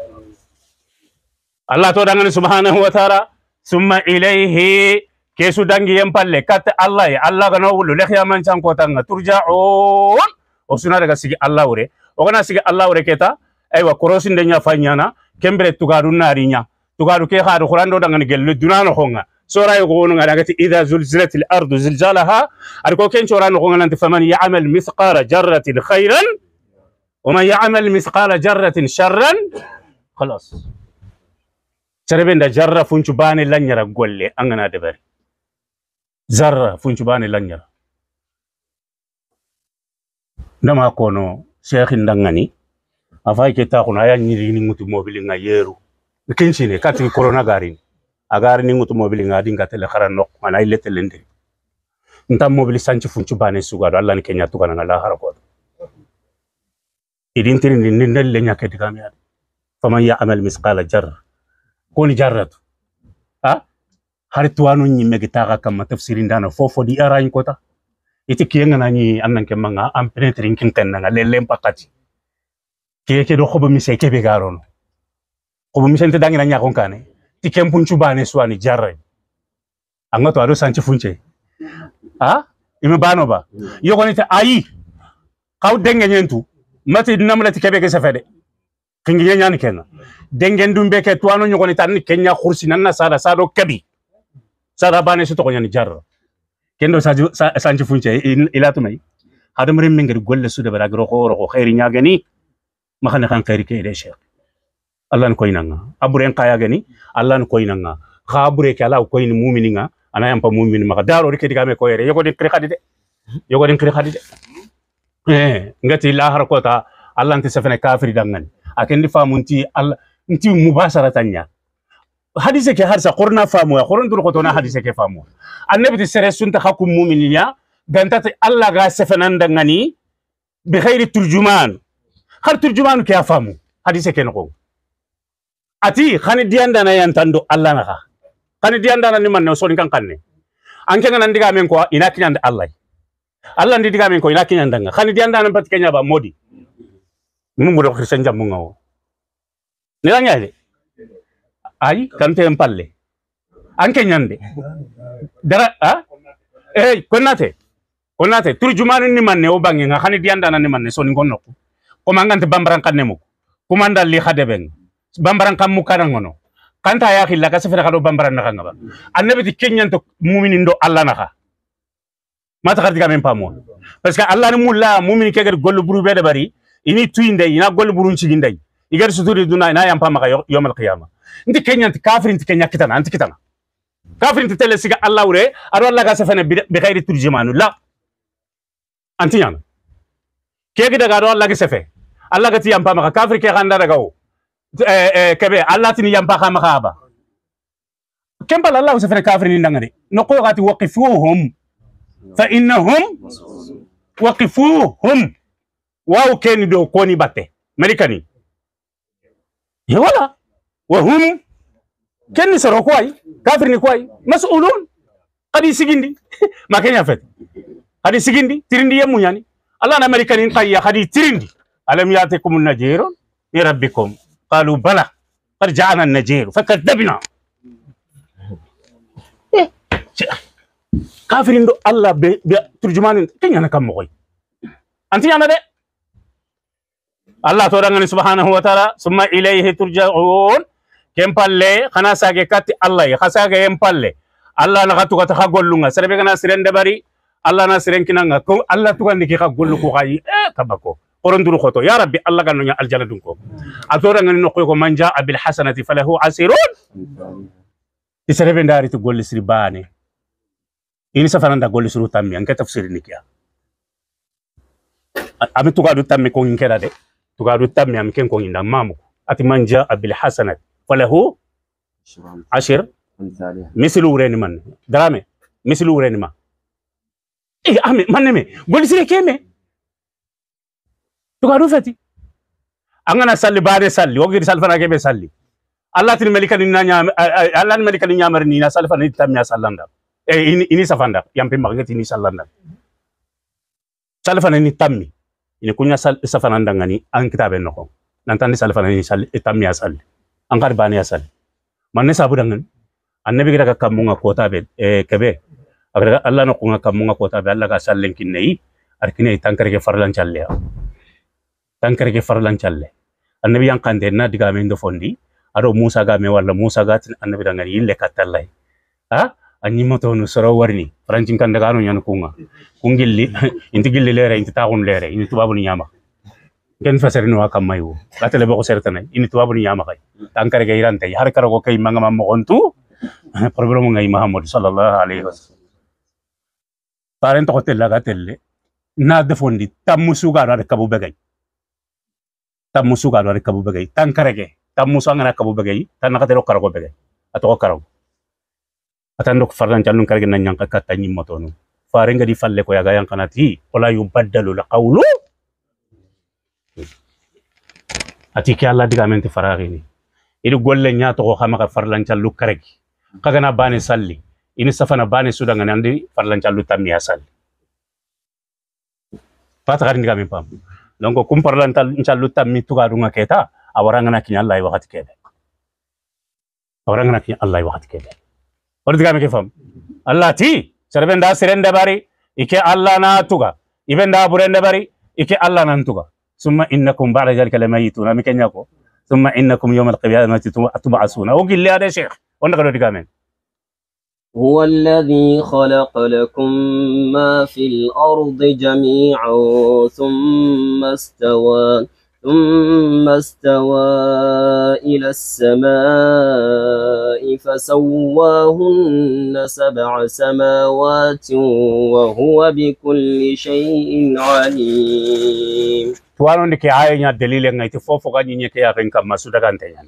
الله تو دangane subhanahu wa ta'ala summa ilayhi kesu dangi yempalle kat allah allah gano wulu le khiyaman chan ko tanga turja'un o suna daga sigi allah wure o gana sigi allah wure keta aywa korosin de nya fanyana kembere tugaru narinya tugaru ke khadu qur'an do dangane gel dunano khonga sora yo gonu ngada gati idha zulzilatil ardu zilzalaha arko ken chora no khonga nanti faman ya'mal mithqala jarratin khairan وما يعمل مثقال جرة شرا خلاص سربنا جرة فنشباني لنيرا قولي أنا دبر جرة فنشباني لنيرا نما كونو شيخ ندغني افاي كي تاخون ايا نيري ني موتو موبيل nga yeru kinchine kati corona garin agari ni ngutu mobile ngadi ngatele khara nok ana ile telende ntam mobile sanchi funchu bane sugado alla ni kenya tukana ngala harako idin tirin ni nelle nyake digami ade faman ya'mal misqala jar koni jarratu ha har tuwanu nyimme gitaga kam tafsirin dana fofo di arayin kota iti kiyenga nani annan ke manga am penetrin kinten nga lelem pakati kiye ke do khobo mi se kebe garono khobo mi sente dangi na nyakon kane ti kempun chubane swani jarre anga to ado sanchi funche ha ime bano ba yoko ni ta ayi kaw denge nyentu mati namla ti kebe ke safede kingi nyani kenna dengen dumbe ke tuwanu nyoko ni tan kenya khursi nanna sada sado kebi sada bane su to nyani jarre kendo saju sanchi funche ilatu mai hadam rim ngir golle su de bara gro ko ro khairi nyagani ma khana kan khairi ke de sheikh allah ko inanga aburen kaya gani allah ko inanga khabure ke ala ko in mu'mininga ana yampa mu'min ma daro rike diga me ko yere yogo de kri khadide yogo de kri khadide eh ngati la har ko ta allah nti safene kafiri dangan akendi famunti allah nti mubasharatanya hadise ke harsa qurna famu ya qurun dur ko to na hadise ke famu annabi ti sere sunta hakum mu'mininya gantati allah ga safenan dangani bi khairi turjuman har turjuman ke afamu hadise ke no ati khani dianda na yantando allah naka khani dianda na ni manne so kan kanne anke nan diga men ko ina kinyanda allah allah ndi diga men ko ina kinyanda nga khani dianda na pat kenya ba modi mu mo do christian jamu ngawo ni la nyaade ay kante empalle anke nyande dara ha eh konate konate turjuman ni manne o bangi nga khani dianda na ni manne so ni gonno ko mangante bambaran kanne mo kumanda li khadeben bambaran kam mukana ngono kanta ya khilla ka sefera kado bambaran naka ngaba annabi ti kenyan to mu'minin do allah naka mata kharti ga men pamo parce que allah ni mulla mu'min ke gar gollu buru be de bari ini tuinde ina gollu burun ci ginday igar suturi duna ina yam pama ka yawmal qiyamah ndi kenyan ti kafirin ti kenya kitana anti kitana kafirin ti tele siga allah wure ado allah ga sefena bi khairi turjimanu la anti yana ke gi daga do allah ga sefe allah ga ti yam pama ka kafir ke ganda daga o eh eh kebe allah tini yampa kama khaba kembal allah sefena kafirin ndangani no ko gati waqifuhum fa innahum waqifuhum wa ken do koni batte amerikani ya wala wa hum ken soro kwai kafirin kwai mas'ulun qadi sigindi ma kenya fet qadi sigindi tirindi yamu yani allah na amerikani tayya qadi tirindi alam yatikum najirun li rabbikum قالوا بلى قد جاءنا النجير فكذبنا كافرين دو الله بترجمان كن انا كم موي انت انا ده الله تورغني سبحانه وتعالى ثم اليه ترجعون كم بالله خنا ساغي كات الله خساغي يم بالله الله نغتو كتا خغولونغا سربي كنا سرين دبري الله نا سرين كنا كو الله تو كان ديكي خغولو كو خاي تبكو قرندرو خوتو يا ربي الله كانو نيا الجنه دونكو اتورا ngani nokko ko manja bil hasanati falahu asirun tisere ndari to golle siri bane ini safananda golle suru tammi anke tafsir nikia ami to gadu tammi ko ngera de to gadu tammi am ken ko nginda mamu ati manja bil hasanati falahu ashir mislu ureni man drame mislu ureni ma eh ame maneme golle siri keme tugaru fati angana salli bare salli wogir salfana kebe salli allah tin malika ni nanya allah ni malika ni nyamar ni na salfana ni tamya sallanda e ini, ini safanda yampe magati ni sallanda salfana ni tammi ini kunya sal safana ndangani an kitabe noko nantandi salfana ni salli tamya salli angkar bani salli manne sabu dangan annabi gira kamunga kota be e kebe agra allah no kunga kamunga kota be allah ga sallen kinai arkine tankare ke farlan challe tankare ke farlan challe annabi yang kande na diga men do fondi ado musa ga me wala musa ga tin annabi da ngani yille katallai ha anyi moto no soro warni francin kan daga no nyan kunga kungilli inti gilli lere inti taun lere ini tubabu ni nyama gen fasari no akam mayu gatale bako sertana ini tubabu ni nyama kay tankare ga irante har karo ko kay manga mammo ontu problème ngai muhammad sallallahu alaihi wasallam parent ko tella ga telle na de fondi tamusu ga ra kabu begay tamusu ga do kabu bagay tankarege tammuso ngana kabu bagay tan nakatero karago bagay ato karago atando farlan calun karge nan yanka katani motono farenga di falle ko yaga yankanati wala yubaddalu la qawlu ati ki Allah diga menti faragini idu golle nyaato ko xamaka farlan callu karegi kagana bani salli ini safana bani sudanga nandi farlan callu tammiya salli fata garin diga men pam donc kum farlan callu tammi tuga dunga keta awaranga na kinya Allah wakati kebe awaranga na kinya Allah wakati kebe or diga men ke fam Allah ti serbenda serenda bari ike Allah na tuga ibenda burenda bari ike Allah nan tuga ثم إنكم بعد ذلك لميتون أمي كن يكو ثم إنكم يوم القيامة تبعثون وقل لي هذا شيخ ونقول لك كمان هو الذي خلق لكم ما في الأرض جميعا ثم استوى ثم استوى إلى السماء فسواهن سبع سماوات وهو بكل شيء عليم. tuano ndike ayanya dalile ngaiti fofo ganyi nyeke ya renka masuda gantenyan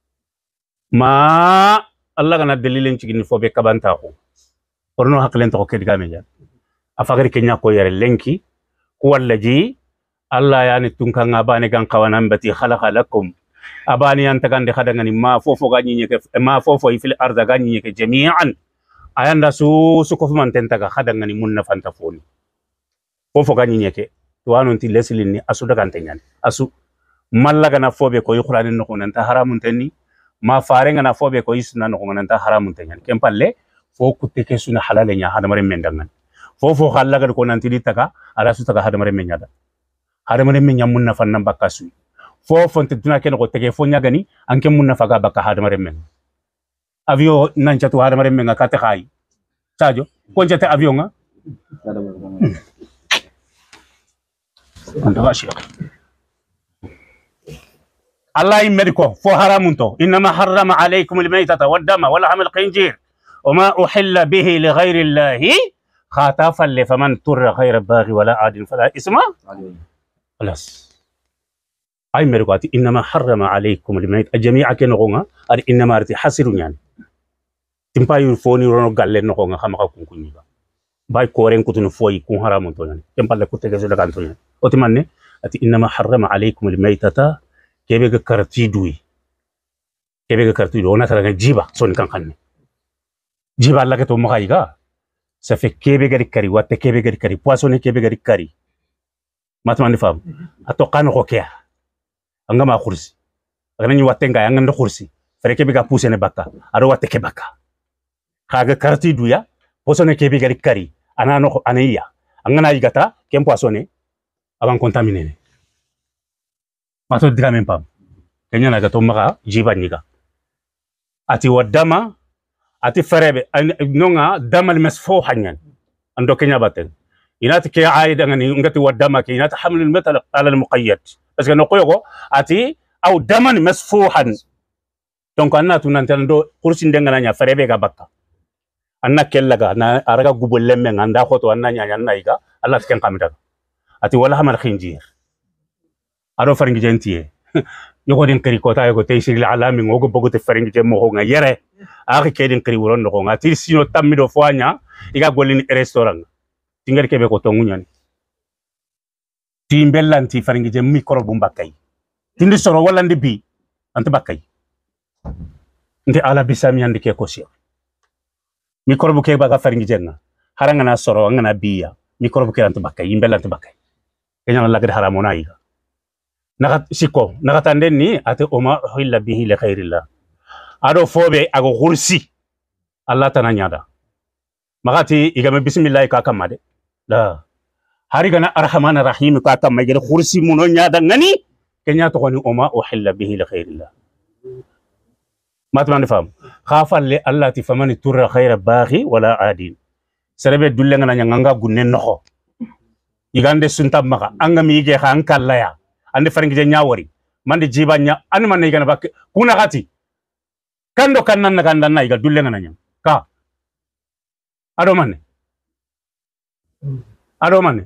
ma Allah kana dalile nchigini fobe kabanta ko porno haklen to ko diga meja afagari kenya ko yare lenki ko wallaji Allah yani tunkanga bane gan kawanan bati khalaqa lakum abani anta gande khadangani ma fofo ganyi nyeke ma fofo fil arda ganyi nyeke jami'an ayanda su su ko fuman tentaga khadangani munna fanta foni fofo ganyi nyeke tuano nti leslin ni asu daga ntenyan asu mallaga na fobe ko yukhranin no nanta haramun tenni ma farenga na fobe ko isna no nanta haramun tenyan kempalle fo kutte ke suna halale nya hada mare mendangan fo fo khallaga ko nanti ditaka ala su taka hada mare menyada hada mare menya munna fanna bakasu fo fonte duna ken ko tege fo nyagani anke munna faga baka hada mare men avio nan chatu hada mare menga kate khai sajo ko jate avion nga الله يمركو فو حرامنتو انما حرم عليكم الميتة والدم ولحم الخنزير وما احل به لغير الله خاطفا فمن تر غير باغي ولا عاد فلا اسم خلاص اي مركو انما حرم عليكم الميتة الجميع كنغونغا اد انما ارتي حسر يعني تمبايو فوني رونو غالن نغونغا خماكا كونكونيبا باي كورين كوتو فوي كون حرامنتو يعني تمبال كوتو غزو دغانتو يعني otimane ati innama harrama alaykum almaytata kebe ga karti duwi kebe ga karti do na tara jiba son kan kanne jiba Allah ke to makai ga ça fait kebe ga kari watte kebe ga kari poisson kebe ga kari matman fam ato kan ko kya anga ma khursi agana ni watte nga anga ndo khursi fere kebe ga pousse ne bakka ado watte ke bakka kaga karti duya poisson kebe ga kari anano anaiya anga na yigata kem poisson avant contaminé mato diga men pam kenya na gato maka jiba niga ati wadama ati farebe nonga damal masfu hanyan ando kenya baten inati ke aida ngani ngati wadama ke inati hamlul metal ala al muqayyad parce que no koyo ati aw daman masfuhan donc anna tunantando kursi ndengana nya farebe ga bakka anna kellaga na araga gubul lemme nganda khoto anna nya nya naiga allah ken kamita ati wala hamal khinjir ado faringi jentiye yoko din kari kota yoko teysir la alami ngogo bogote faringi jemmo ho nga yere akhi kedin kari woron no nga tir sino tammido foanya iga golini restaurant tingal kebe ko tongunyani timbellanti faringi jem micro bu mbakay tindi soro wala ndi bi ant bakay ndi ala bisami andi ke ko sio micro bu ke baga faringi jenna haranga na soro ngana biya micro bu ke ant bakay imbellanti bakay kenya la gade haramona yiga nagat siko nagatanden ni ate oma hilla bihi li khairillah ado fobe ago khursi Allah tananyada magati igame bismillah ka kamade la hari gana arhamana rahim ka kamade gede khursi muno nyada ngani kenya to koni oma uhilla bihi li khairillah matman fam khafal li Allah ti famani turra khaira baghi wala adin serebe dulle ngana nyanga gunne noxo igande sunta maka anga mi ge khan kallaya ande faringi je nyawori mande jiba nya an man igana bak kuna gati kando kannan naga ndanna iga dulle ngana nya ka ado manne ado manne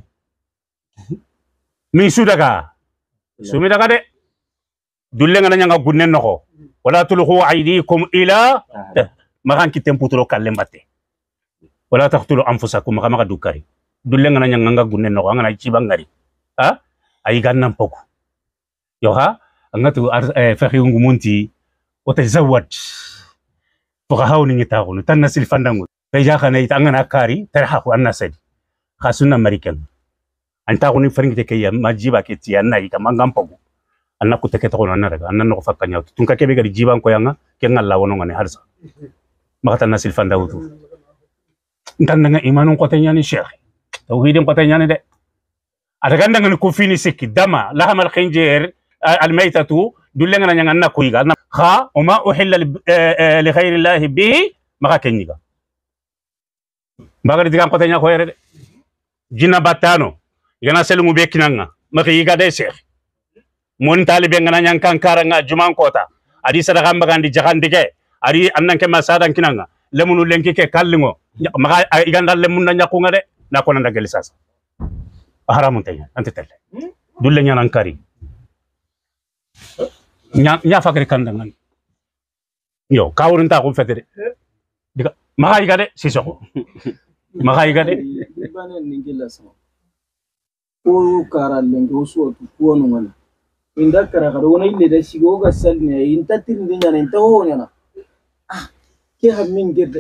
mi sudaga sumi daga de dulle ngana nya gunne noxo wala tulqu aydikum ila magan kitem putro kalle mbatte wala taqtulu anfusakum maga dukari dulle ngana nyanga gunne no ngana cibangari ha ay gannan poko yo ha ngatu fakhi ngumunti وتزوج فقهاوني نتاغون تنسل فندنغو فيجا خاني تانغنا كاري ترحقو الناس دي خاصنا امريكان انتاغوني فرنك تكيا ما جيبا كيتي انا يكا مانغام بوغو انا كنت كتاغون انا رغا انا نكو فكانيا تونكا كيبي غادي جيبان كو يانغا كين الله ونو غاني هارسا ما تنسل فنداو تو ntandanga imanun qotanyani sheikh tawhidin qotanyani de adagandanga ko fini sikki dama lahamal khinjer almaytatu dulenga nyanga na kuiga kha uma uhilla li ghayri allah bihi maka kenyiga bagari digan qotanya ko yere jinna batano igana selungu bekinanga maka yiga de sheikh mon talibe ngana nyankan karanga juman kota adi sadaga mbagandi jagandige ari annanke masadan kinanga lemunu lenki ke kallingo maka iganda lemunna nyakunga de na ko nanda geli sasa haramun tayya ante telle dulle nyanan kari nya nya fakri kandangan yo kawrun ta ko fete diga maka igade sisoko maka igade banen ningila sama ko kara lengi oso ko no ngana inda kara kara wona ille da shigo ga salne inta tindi nyana inta ho nyana ke hammin gede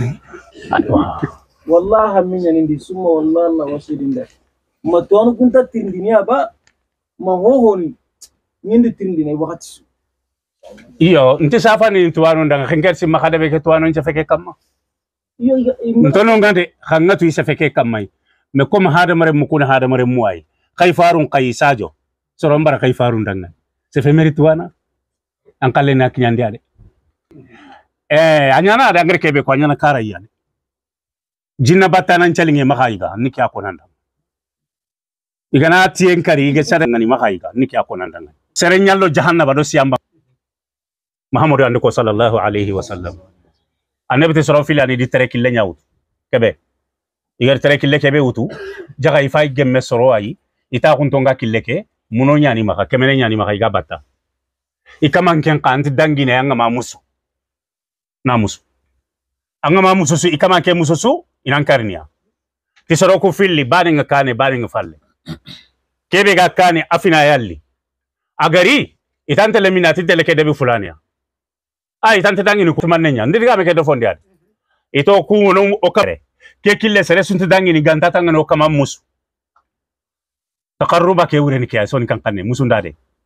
wallahi hammin nyana ndi summa wallahi Allah wasidinda ma ton kunta tindi ni aba ma ho honi nindi tindi ne wakati iyo nti safani tuwano ndanga khenker si makade be ke tuwano nche feke kamma iyo ntono ngande khangatu isa feke kamma me comme hada mare mukuna hada mare muay khayfarun qaysajo soro mbara khayfarun ndanga se fe merituana ankale na kinyandi ade eh anyana ada ngre kebe ko anyana kara yani jinna batana nchalinge makaiga niki akonanda igana tien kari ige sare ngani makaiga niki akonanda sere nyallo jahannaba do siyamba muhammadu andiko sallallahu alaihi wasallam annabi te soro filani di tere kille nyawut kebe igar tere kille kebe wutu jaga ifay gemme soro ayi ita kuntonga kille ke muno nyani maka kemene nyani maka iga batta ikaman ken kanti dangine anga mamusu na musu anga mamusu su ikaman ke musu su inan karniya ti soro ku filli baninga kane baninga falle kebe ga kane afina yalli agari itante leminati tele ke debi fulania ay tante dangi ni kumanne nya ndiga me ke do fondi ad ito ku no o kare ke kille sere sunti dangi ni ganta tanga no kama musu taqarruba ke wure ni ke son kan kanne musu ndade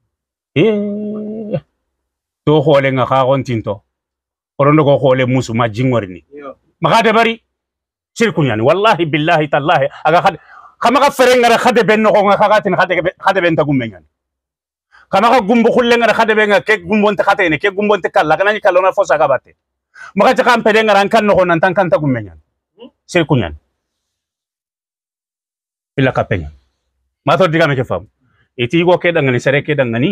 eh to khole nga kha gontinto orondo ko khole musu ma jingorni maka de bari shirku nyani wallahi billahi tallahi aga khad kama ka ferenga ra khade benno ko nga khagatin khade khade ben tagum mengan kama ka gumbu khulle nga khade benga ke gumbonte khate ne ke gumbonte kala kana ni kalona fosa ka batte maka ta kam pede nga ran kan no nan tan kan tagum mengan shirku nyani illa ka penya ma to diga me ke fam iti go ke dangani sere ke dangani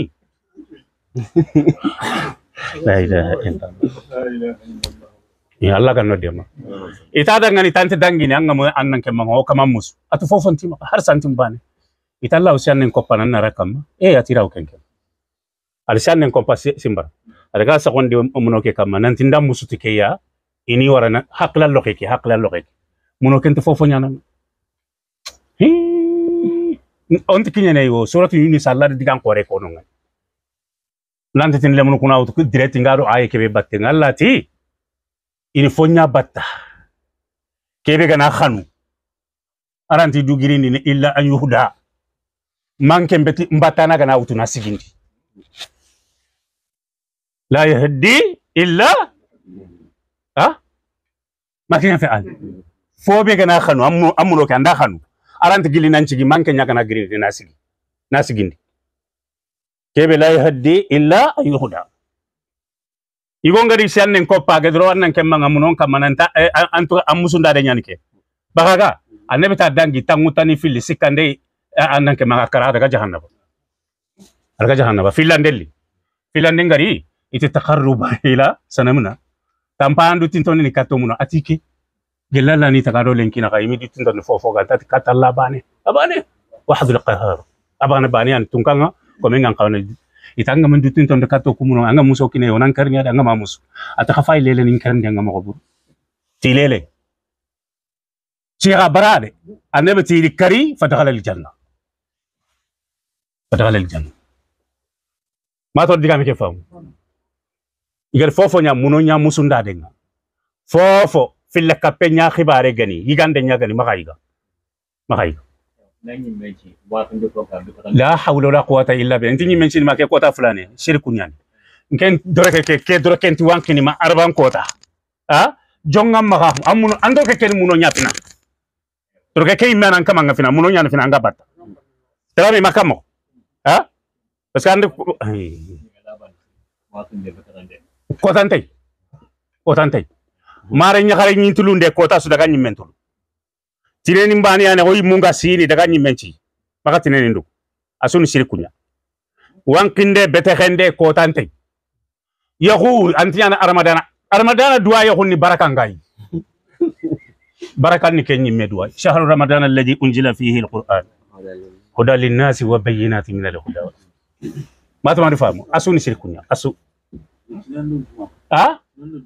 la ilaha illallah ya Allah kan no dema ita dangani tante dangini anga mo annan ke mango kama musu atu fofonti har santim bane ita Allah usianen ko panan na rakam e atira ukenke al sianen ko pas simbar daga sa gonde muno ke kam nan tinda musu tikeya ini warana hakla loke ke hakla loke muno kente fofo nyana hi on tikinya ne yo suratu yunus Allah digan ko re ko non lante tin lemunu kuna utu direct ngaro aye ke be batte Allah ti ini fonya batta kebe gana khanu aranti dugirini ni illa an yuhda manke mbeti mbatana gana utuna sigindi la yahdi illa ha makin fa al fobe gana khanu amu amulo ka nda khanu aranti gili nanci gi manke nyaka na giri na sigi na sigindi kebe la yahdi illa an yuhda igongari siannen koppa ge dro wannan kemma ngamunon kamananta antu amusunda de nyanike bagaga annabi ta dangi tangutani fili sikande annan kemma akara daga jahannaba daga jahannaba filandelli filandengari ite taqarruba ila sanamuna tampandu tintoni ni katomuna atiki gelala ni tagado lenkina kayimi ditindoni fofo ganta katalla bane abane wahd alqahar abane bane an tunkanga ko mengan kawne itanga men dutin ton de katto kumuno anga muso kine onan karnya anga ma muso ata khafai lele nin karnya anga ma ko tilele شيخ برادة النبي تيجي كري فدخل الجنة فدخل الجنة ما تودي كم كيف فهم يقول فوفو نيا منو نيا مسوندا دينا فوفو في اللكابة نيا خبارة غني يغان دنيا غني ما خايغا ما خايغا لا حول ولا قوة إلا بالله. أنت نيمنشي ما كي قوة فلانة شركوا يعني إنكن درك كي كي درك أنت وان كني ما أربعة قوة ها جونغام ما خاف أمونو أندو كي كني منو نيا فينا درك كي ما نانكا ما فينا منو نيا فينا أنغا بات ترى ما كمو ها بس كان قوة أنتي قوة أنتي ما رأينا خارج من تلون ده قوة سودا كان نيمنتول تيرين باني أنا هوي مونغا سيني دكان نيمنشي maka tinene ndu asuni shirikunya wankinde betexende ko tante yahu antiana armadana armadana duwa yahu ni baraka ngai baraka ni kenyi medwa shahru ramadan alladhi unzila fihi alquran huda linnas wa bayyinati min alhuda ma tama famu asuni shirikunya asu ha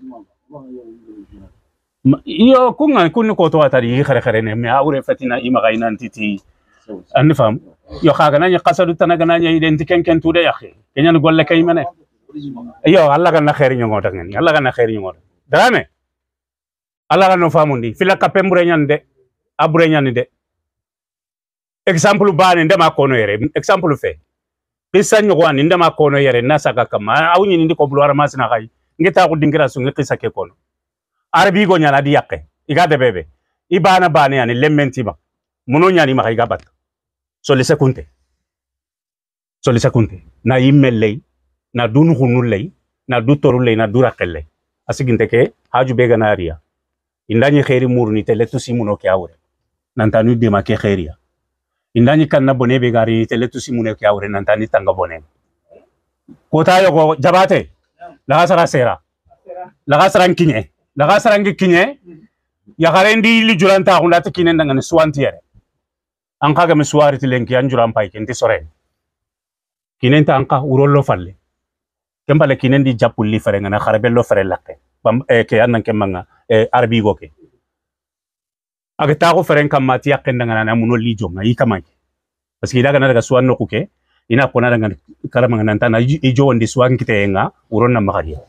yo kunga kunni ko to atari khare khare ne me awre fatina ima gaina ntiti أنا فهم يا خاغنا يقصدوا تناغنا يدنت كن كن تودا يا أخي كنيا نقول لك أي منه أيوه الله كنا خير يوم تاني الله كنا خير يوم درامه الله كنا فهموندي في لك كم بريان ده أبريان ده example بان إنده ما كونه يره example في بيسان يوان إنده ما كونه يره ناسا كما أو ينندي كبلوار ما سنا خاي نجتا أقول دينكرا سونغ كيسا كيكون عربي غنيا لا دياكه إيجاد بيبي إبانا باني يعني لمنتي با منو يعني ما خايجا بات soli sekunte soli sekunte na yimmelley na dunu hunulley na du torulley na du rakelley asiginte ke haju bega na ariya indani khairi murni teletu simuno ke awre nantani de ma ke khairiya indani kanna bone be gari teletu simuno ke awre nantani tanga bone kota yo ko jabate la sara sera la sara kinye la sara kinye ya garendi li julanta hundata kinen ngane suwantiere anka ga miswari tilenki anjuram pai kenti sore kinen ta anka urollo falle kembale kinen di japulli fere ngana kharbello fere lakke bam e ke annan kemanga e arbi goke aga ta ko fere kam mati yakken ngana na muno li jonga yi kamai parce que daga na daga suwanno kuke ina kona daga karama ngana tan i jo wondi suwan kite nga uronna magari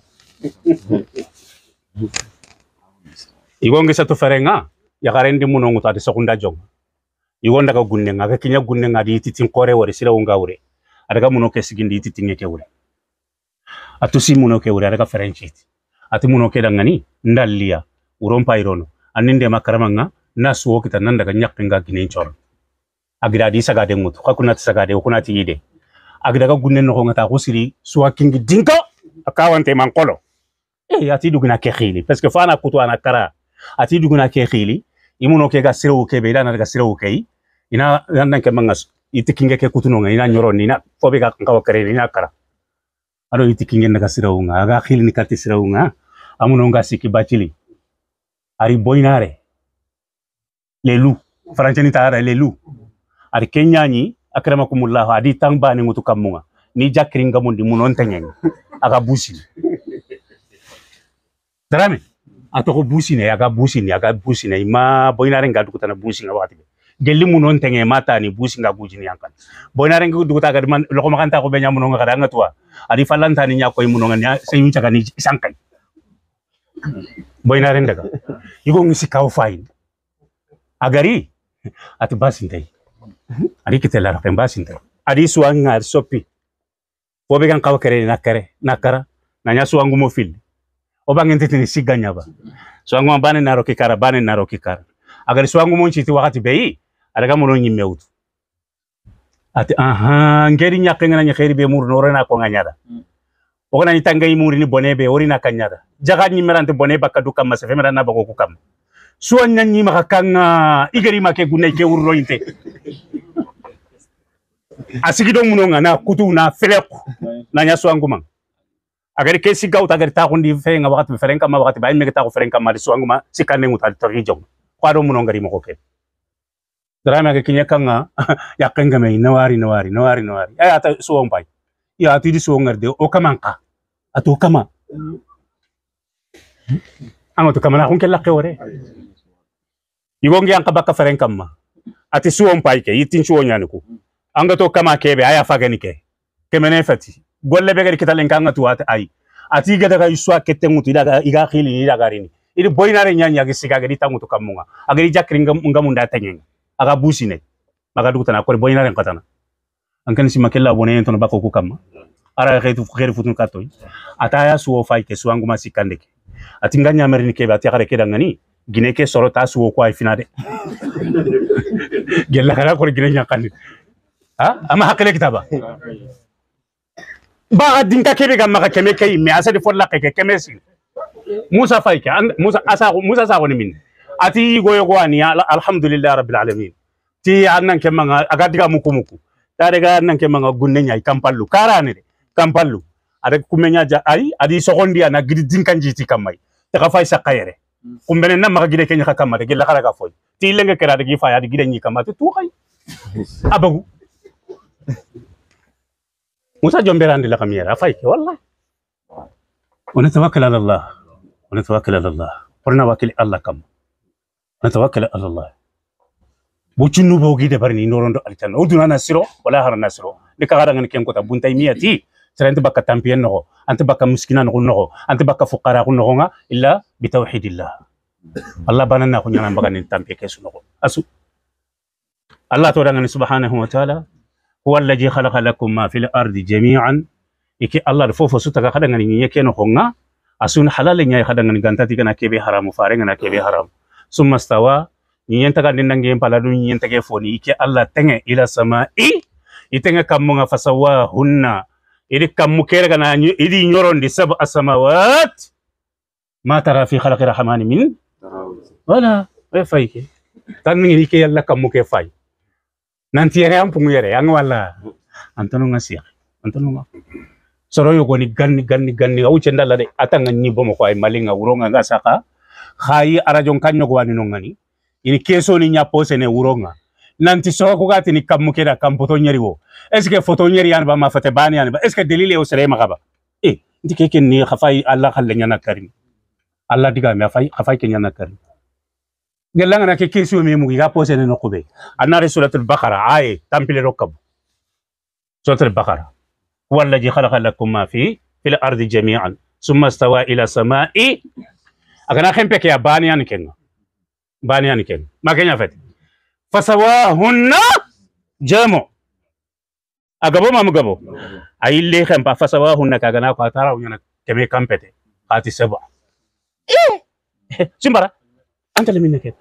igonge sa to fere nga ya garendi muno nguta de sekunda jonga igonda ka gunne nga kinya gunne nga di titin kore wore sira wonga wure adaga muno ke sigindi titin ke wure atusi muno ke wure adaga frenchiti ati muno ke dangani ndalliya uron pairono anninde makarama nga nasu kita nan daga nyakkinga gine chor agira di saga de mutu hakuna saga de kuna ti ide agira ga gunne no ngata husiri suwa kingi dinko akawante mankolo e ati duguna ke khili parce que fana kutu ana kara ati duguna ke khili imuno ke ga sirawu ke be dana daga sirawu ke ina nan ke mangas itikinge ke kutuno nga ina nyoro ni na fobe ga kawa kare ni na kara ado itikinge daga sirawu nga ga khili ni kati sirawu nga amuno nga siki bachili ari boinare lelu franchani taara lelu ari kenyani akramakumullah adi tangbani ngutu kamunga ni jakringa mundi munon tenyen aga busi drame atoko busine aga busine aga busine ma boinare nga dukutana businga wakati gelli munon tenge mata ni businga bujini yankan boinare nga dukuta ga man loko makanta ko benya munonga kada ngatwa adi falanta ni nyako munonga ni seyuncha ga ni sankai boinare ndaga yugo ngisi kaw fine agari ati basinte adi kitela ra basinte adi suanga sopi fobe kan kaw kere nakare nakara nanya suangu mo fil obangente tini siganya ba suangu bane naro kikara bane naro kikara agari suangu mo nchiti wakati beyi adaga mono nyimme wutu ati aha ngeri nyakenga nya khairi be mur no rena ko nganyada ogana ni tangay muri ni bonebe ori na kanyada jaga nyimerante boneba kaduka masafe mera na bako kukam suan nyanyi makakanga igari make gunai ke urro inte asigido munonga na kutu na feleku na nya suangu mang agari ke sigau tagari ta kundi fe nga wakati ferenka ma wakati bayin mega ta ko ferenka ma suangu ma sikane nguta tori jong kwado munonga ri mako ke drama ke kinya kanga yakanga me nawari nawari nawari nawari ay ata suong pai ya ati di so ngarde o kamanka ato kama anga to kamana kun kella khore igongi an kabaka faren kamma ati suwon paike yitin suwon yanku anga to kama kebe aya fagani ke kemene fati golle be gari kitalen kanga tu ati ai ati gada ga iswa ketengutu daga iga khili ida garini idi boynare nyanya gi siga gadi tangutu kamunga agari jakri ngamunda tanyen aga busine maga dugutana ko boynare katana ankan si makella bonen to bako ku kamma ara khaitu khair futun katoy ataya suwo faike suwangu masikandeke ati nganya merini kebe ati khare kedangani gine ke soro ta suwo ko ay finade gella kala ko gine nyakandi ha ama hakale kitaba ba dinka kebe gamma ka keme kay me asadi folla ke kemesi Musa faike Musa asa Musa sa woni min ati goyo go ani alhamdulillah rabbil alamin ti annan ke manga aga diga muku muku ta daga annan ke manga gunne nyai kampallu karane de kampallu ada kumenya ja ai adi sogondi ana gidi dinkan jiti kamai ta ka fay sakayere kumbene na maka gide kenya kamade gilla kala ka foy ti lenga kera de gi fay adi gide nyi kamate tu kay abagu Musa jomberandi la kamera fay ke wallahi ونتوكل على الله ونتوكل على الله ورنا وكيل الله كم نتوكل على الله بوچنو بوغي de barni norondo altan oduna nasiro wala har nasiro de ka garanga ken ko ta buntay miyati serente bakka tampien no ante bakka miskina no no ante bakka fuqara no nga illa bi tawhidillah Allah banana ko nyana bagani tampi kesu no asu Allah to dangani subhanahu wa ta'ala huwa alladhi khalaqa lakum ma fil ardi jami'an iki Allah fofo suta ka kadangani nyeke no honga asun halal nyai kadangani gantati kana kebe haram farenga na kebe haram summa stawa nyenta ka dindange paladu nyenta ke foni iki Allah tenge ila sama'i itenga kamunga fasawa hunna idi kamu kere kana idi nyorondi sab as-samawat ma tara fi khalqi rahmani min wala we fayke tan ngi ke yalla kamu ke fay nanti yere am pungu yere ang wala antano ngasiya antano nga soro yo goni ganni ganni ganni au chenda la de atanga ni bomo ko ay malinga uronga nga saka khayi arajon kanyo ko wani nongani ini keso ni nya pose ne uronga nanti so ko gati ni kam mukeda kam photo nyeri wo est ce que photo nyeri yan ba ma fate bani yan ba est ce que delile o sere makaba eh ndike ken ni khafay Allah khalle nyana karim Allah diga me fay khafay ken nyana karim gelanga na ke keso me mu ga pose ne no ko be anare suratul baqara ay tampile rokab suratul baqara هو الذي خلق لكم ما في في الأرض جميعا ثم استوى إلى السماء أكنا خم بك يا بانيان كنا بانيان كنا ما كنا فت فسواهن جمع أجابو ما مجابو أي اللي خم فسواهن كأنا قاتارا ونينا كم كم بته قاتي سبع إيه سمبرا أنت اللي منك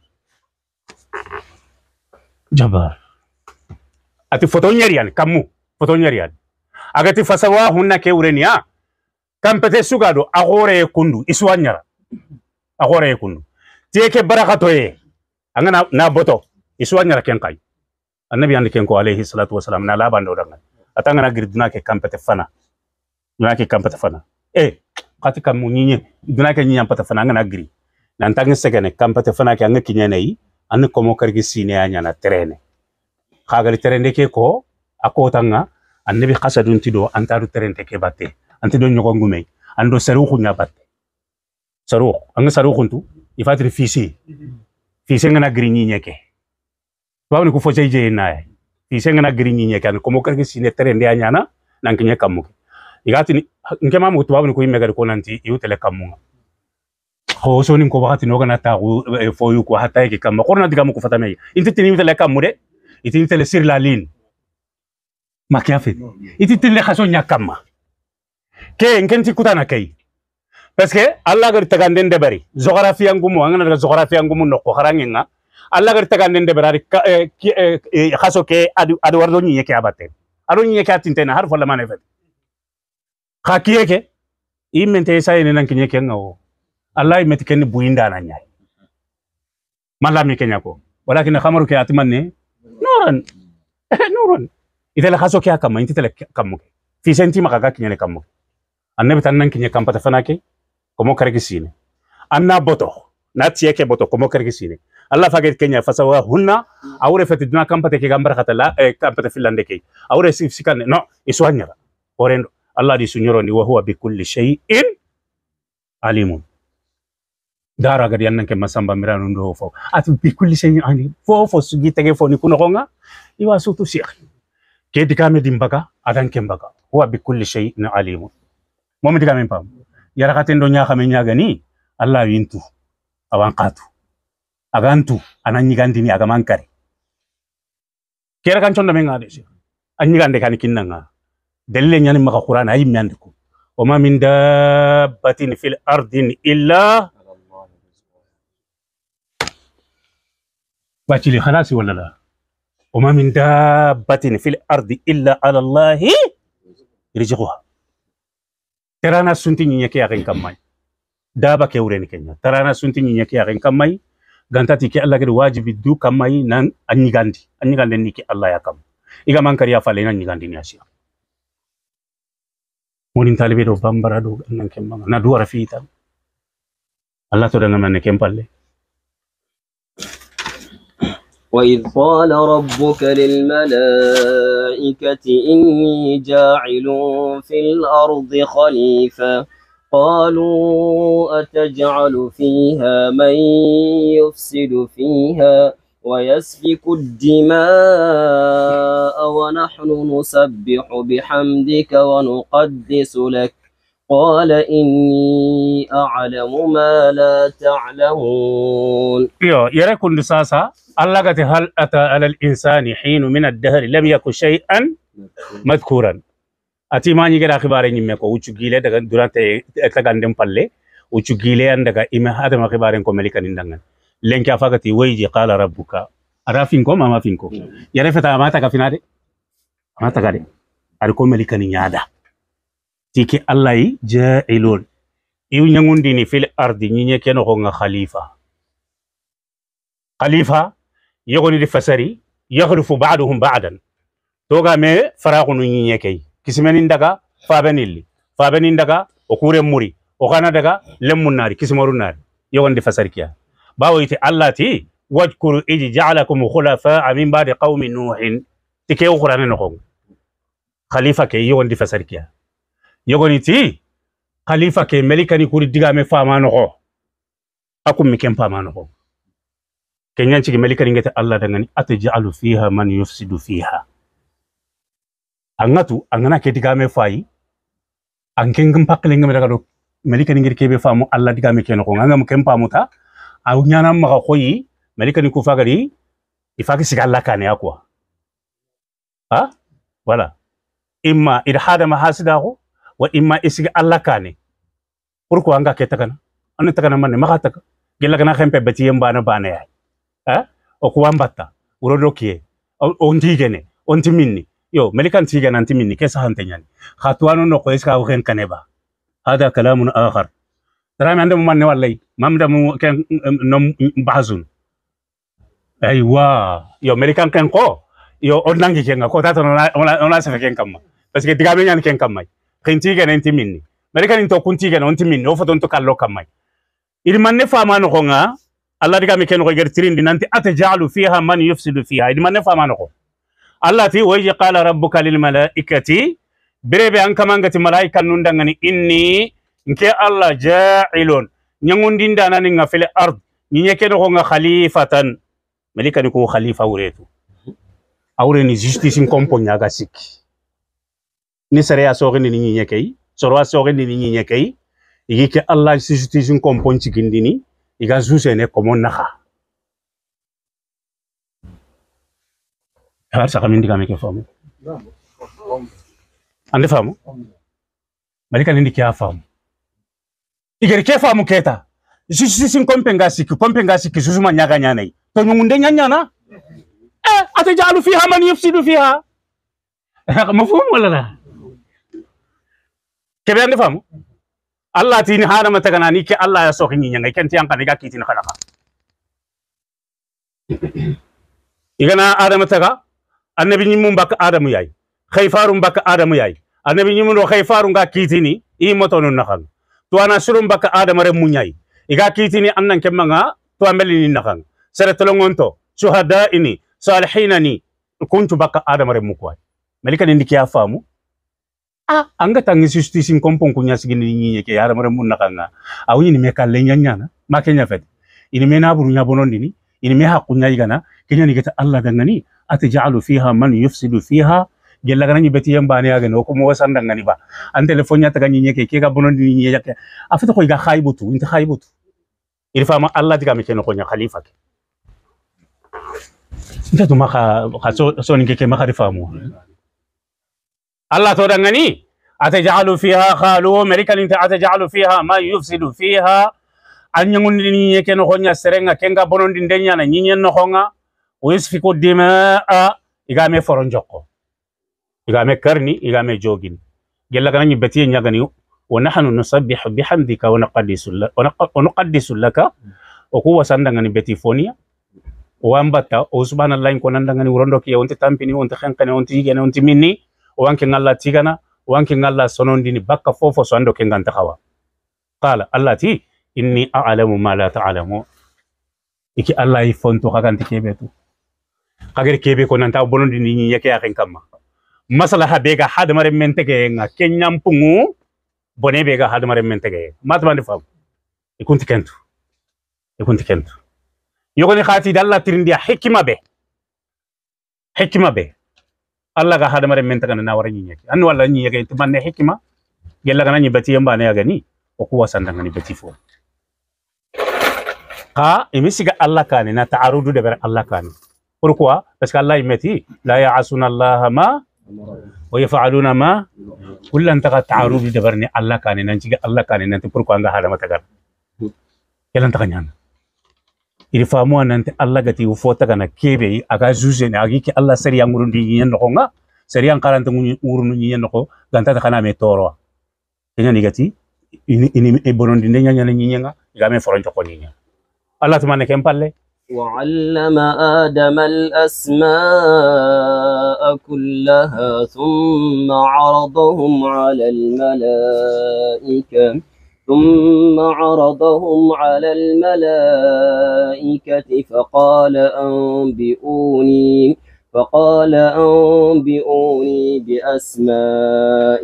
جبار أتي فوتونيريان كمو فوتونيريان agati fasawa hunna ke urenia kampete sugado agore kundu iswanyara agore kundu tieke barakato e angana na boto iswanyara ken kai annabi ande ken ko alayhi salatu wasalam na labando dangal atanga na girduna ke kampete fana duna ke kampete fana e kati kam munyinye duna ke nyam pata fana ngana gri nan tanga segene kampete fana ke anga kinyene yi an ko mo kargi sine anya na terene khagali terene ke ko akotanga annabi qasadun tido antaru terente ke batte antido nyoko ngume ando saruxu nya batte saruxu anga saruxu tu ifatri fisi fisi ngana grini nyeke bawni ko fojay je naay fisi ngana grini nyeke an ko mo kargi sine terende anyana nan kinya kamu igati ngema mo tubawni ko imega ko nanti yutele kamunga ho so ni ko bakati no gana ta fo yu ko hatta ke kam ko na diga mo ko fatame inti tini yutele kamu de itini tele sur la ligne makiafe iti tille khaso nyakama ke ngenti kutana kay parce que Allah gar taganden de bari géographie ngumu ngana daga géographie ngumu no ko harangenga Allah gar taganden de bari khaso ke adu adu wardo nyi ke abate adu nyi ke atintena har fola mane fet khakiye ke imente sayene nan kinye ke ngawo Allah imeti ken buinda na nyay malami kenya ko walakin khamaru ke atmanne nuran nuran إذا لخاسو كيا كم أنت تلك كم في سنتي ما كاكا كنيه كم النبي تنن كنيه كم بتفناكي كمو كرجسينه أنا بطو ناتيه كي بطو كمو كرجسينه الله فاكر كنيه فسوا هنا أوري فتدنا كم بتكي كم بركة الله كم بتفيلان دكي أوري سيف سكان نو إسوانيا orendo Allah di sunyorondi wa huwa bikulli shay'in alimun dara gadi annan ke masamba mirano ndo fo atu bikulli shay'in alim fo fo sugi tege fo ni kuno gonga iwa sutu sheikh ke dikame dimbaga adan ke mbaga huwa bikulli shay'in alimun momi dikame pam yara katendo nya xame nya gani Allah wintu awan qatu agantu anan nyigandini aga mankare kera kan chonda men ngade sheikh an nyigande kan kinnanga delle nyani maka qur'an ay miandiku wama min dabbatin fil ardin illa bachili khalasi wala la wama min dabbatin fil ardi illa ala Allah rizquha terana sunti nyeke yakin kamay daba ke ureni kenya terana sunti nyeke yakin kamay gantati ke Allah gadi wajibi du kamay nan anyigandi anyigande niki Allah yakam iga mankari ya fale nan nyigandi ni asiya monin talibe do bambara do nan kemma na duwara fiita Allah to danga man kempalle وإذ قال ربك للملائكة إني جاعل في الأرض خليفة قالوا أتجعل فيها من يفسد فيها ويسفك الدماء ونحن نسبح بحمدك ونقدس لك قال إني أعلم ما لا تعلمون. يو يركن ساسا الله قال هل أتى على الإنسان حين من الدهر لم يكن شيئا مذكورا. أتي ما نيجي أخبار نيمكو وتشجيله دعنا دوران تغاندم بالله وتشجيله عندك إما هذا ما أخبار إنكم ملكا نندعنا. لين كافاكتي ويجي قال ربك أرافينكم ما فينكم. يرفع ما تكافينادي ما تكادي. أركم ملكا نيادا. تيكي الله جاءلون يو نيغونديني في الارض ني كينو خونغا خليفه خليفه يغوني دي فسري يخلف بعضهم بعضا توغا مي فراغونو ني كاي كيسمن ندغا فابنيلي فابني ندغا وكوري موري وخانا دغا لمون ناري كيسمرو ناري يغون دي فسر كيا باويتي الله تي واذكروا اذ جعلكم خلفاء من بعد قوم نوح تيكي قران نخون خليفه كي يغون دي فسر كيا يغوني تي خليفة كي ملكا نيكوري ديغامي فامانوكو أكم مكين فامانوكو كي نيانشي ملكا نيغتي الله دنغاني أتجعل فيها من يفسد فيها أنغاتو أنغانا كي ديغامي فاي أنكين غمباك لنغم دغادو ملكا نيغتي كي بفامو الله ديغامي كينوكو أنغا مكين فاموتا أو نيانا مغا خوي ملكا نيكو فاغري إفاكي سيغال لاكاني أكوا ها ولا إما إرحاد محاسداغو wa imma isigi Allah kane pourquoi anga ketakana on takana manne makataka gella kana xempe beti yembana bana ya ha o ko wambata urodo kiye on tigene on timinni yo melikan tigene on timinni kesa hante nyani khatwano no ko iska o ken kaneba hada kalamun akhar tara mi andam manne wallahi mamda mu ken no bahazun aywa yo melikan ken ko yo on nangi kenga ko tata on la se ken kamma parce que digabe nyani ken kamma kintiga na intimini mereka ninto kuntiga na intimini ofo tonto kallo kamay ili manne fama no nga Allah diga mi ken ko ger tirindi nanti atajalu fiha man yufsidu fiha ili manne fama no Allah ti wa qala rabbuka lil malaikati birebe an kamangati malaika nundangani inni nke Allah ja'ilun nyangundinda nani nga fil ard nyeke no nga khalifatan malika ni ko khalifa uretu awre ni justice in komponya ga sikki ni sariya sogini ni nyekay sorwa sogini ni nyekay igi ke Allah justice kompon ci gindini iga zuse ne komo naxa har sa xamindi ga me ke famu ande famu malika ni ke famu igere ke famu keta justice kompenga siki kompenga siki zuzuma nyaga nyanai to ngunde nyanyana eh atajalu fiha man yufsidu fiha mafhum wala la kebe ande famu Allah tini hada matagana ni ke Allah ya soki nyi nyanga kenti yanka ni ga kitini khalaqa igana adam taga annabi nyi mum bak adam yayi khayfarum bak adam yayi annabi nyi mun khayfarum ga kitini i motono nakhan to ana surum bak adam re munyai iga kitini annan kemanga to ameli ni nakhan sere tolongonto shuhada ini salihinani kuntu bak adam re mukwai malika ni ndikiya famu ah anga tangi justice kompon kunya sigini ni ke yara mare mun nakanga awuni ni meka lenya nyana makenya fet ini mena buru nya bonondini ini meha kunya igana kenya ni geta Allah dangani atja'alu fiha man yufsidu fiha gella gana ni beti yamba ne aga no ko mo wasanda ngani ba an telefonya taga ni nyeke ke ga bonondini ni yake afata ko ga khaybutu inta khaybutu il fama Allah diga me ke no ko nya khalifa ke inta to maka khaso so ni ke maka rifamu Allah to dangani atja'alu fiha khalu american inta atja'alu fiha ma yufsidu fiha anyangun ni yeke no honya serenga kenga bonondi ndenya na nyinyen no honga wisfiku dimaa igame foronjoko igame karni igame jogin gella ganani betiye nyagani wa nahnu nusabbihu bihamdika wa naqaddisu laka wa nuqaddisu laka o ko wasanda ngani beti fonia o ambata o subhanallahi ko nanda ngani urondo ki wonte tampini wonte khankane wonte yigene wonte minni o wanke ngalla tigana o wanke ngalla sonondini bakka fofo so ando ke nganta khawa qala allati inni a'lamu ma la ta'lamu iki allah fonto kaganti kebetu kagere kebe ko nanta bonondi ni yake ya kama masalaha bega hadmare mentege nga kenyam pungu bone bega hadmare mentege matbande fam ikunti kentu ikunti kentu yogoni khati dalla tirindi hikma be hikma be allah ga hadmare mentege na wara ni yake an wala ni yake timanne hikma gella gana ni bati yamba ne agani o ko wasanda ngani bati fo ha imisiga allah kane na ta'arudu de ber allah kane pourquoi parce que allah imeti la ya'asuna allah ma wa yaf'aluna ma kullan taqa ta'arudu de berni allah kane nan ciga allah kane nan pourquoi nga hada matagar kelan takanyana il famu nanti allah gati u fota kana kebe aga juge ne agi ki allah sari yangurundi nyen no nga sari yang karanta ngurunu nyen no ganta kana me toro kenya nigati ini ini e bonondi ndenya nyana nyenga game foronto ko nyenga الله تمنى كم بالله وعلم آدم الأسماء كلها ثم عرضهم على الملائكة ثم عرضهم على الملائكة فقال أنبئوني فقال أنبئوني بأسماء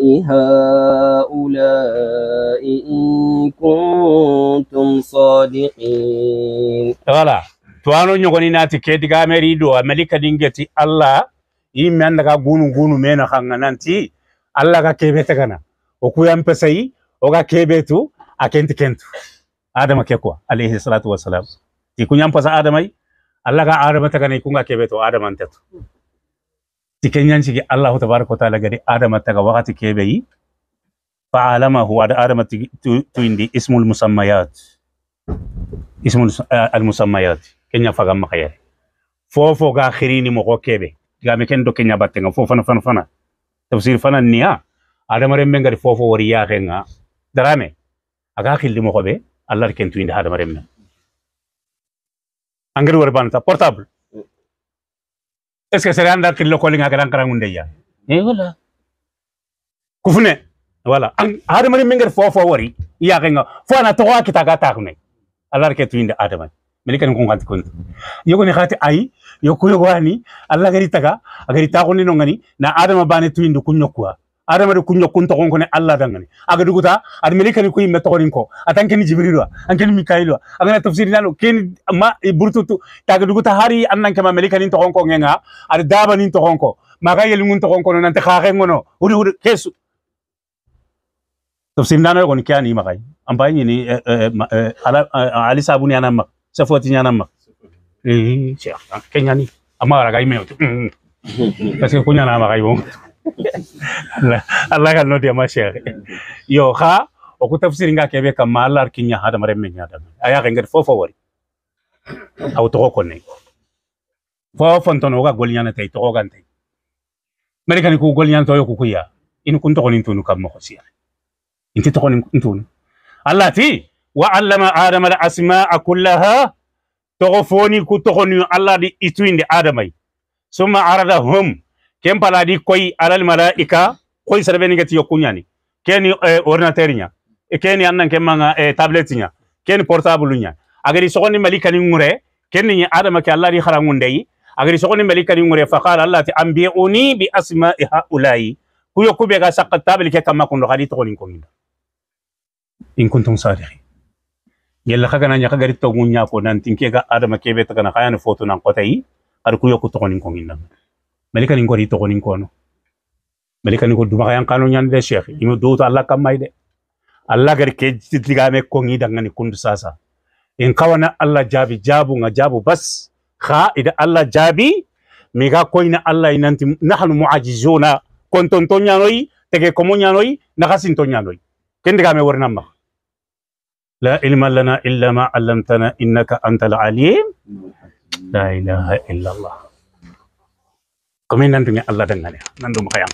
هؤلاء إن كنتم صادقين. voilà tuano nyogoni nati kediga merido amelika dingeti Allah imen daga gunu gunu mena khanga nanti Allah ga kebete kana okuyam pesai oga kebetu akenti kentu adama kekwa alayhi salatu wassalam ti kunyam pasa adamai Allah ga adama tagana ikunga kebeto adama antetu tikenyan sigi Allah tabaraka taala gadi adama taga wakati kebei fa'alamahu ada adama tuindi ismul musammayat ismul al-musammayat kenya fagam makaya fofo ga khirini mo ko kebe ga me ken do kenya battenga fofo na fana fana tafsir fana niya adama rembe ngari fofo wori ya khenga darame aga khilli mo ko be Allah ken tuindi adama rembe angri wor banta portable est-ce que c'est anda kilo ko linga kan karangunde ya eh wala kufne wala adama rembe ngari fofo wori ya khenga fo na to wa kita ga takune Allah ke tuinde adama melikan ko nganti kon yogo ni khati ay yokuyo wani Allah gari taga agari takuni no ngani na adama bane tuinde kunyokwa adama de kunyokun to kon ne Allah dangani aga duguta ad melikan ko yimme to ko atanke ni jibril anke ni mikail aga tafsir nalo ken ma burtutu taga duguta hari annan kama melikan to ko ngenga ad daba ni to ko maga yel ngun to ko nan ta khaxe ngono uri uri kesu tafsir nano ko ni kiani magay ambaye ni ala ali sabuni anam safoti nyanam eh cheikh kenya ni amara gay mew parce que kunya na ma gay bon Allah kan no dia ma cheikh yo kha o ko tafsir nga kebe kam malar kinya hada mare men nyada aya ngar fofo wori aw to ko ne fofo ntono ga golnyana tay to gante mereka ni ko golnyana to yo ko kuya in kun to ko nin tunu kam mo khosiya inti to ko nin tunu Allah ti wa allama adama al asma'a kullaha togofoni ku togoni Allah di ituinde adamai summa aradahum kem pala di koy alal malaika koy serbeni ngati yokunyani keni ordinateur nya e keni annan kemanga e tablette nya keni portable nya agari sogoni malika ni ngure keni adama ke Allah di kharangunde agari sogoni malika ni ngure fa qala Allah ti anbi'uni bi asma'i haula'i kuyo kube ga sakka tabli ke kama kun khadi to ko ninko in kuntum sadiqin yalla kaga nanya kaga ritto gunya ko nan tinke ga adama kebe ta kana khayana foto nan qotai ar kuyo ko to ko ninko nginna malika ninko ri to ko ninko no malika ninko duma kayan kanu nyan de sheikh imo do to Allah kam mayde Allah gar ke diga me ko ngi dangani kundu sasa in kawana Allah jabi jabu nga jabu bas kha ida Allah jabi miga koina Allah inanti nahnu muajizuna konton tonyanoi tege komonyanoi nakasin tonyanoi kendiga me warnamba la ilma lana illa ma 'allamtana innaka antal alim la ilaha illa Allah komen nandunya Allah dangane nandu makayanga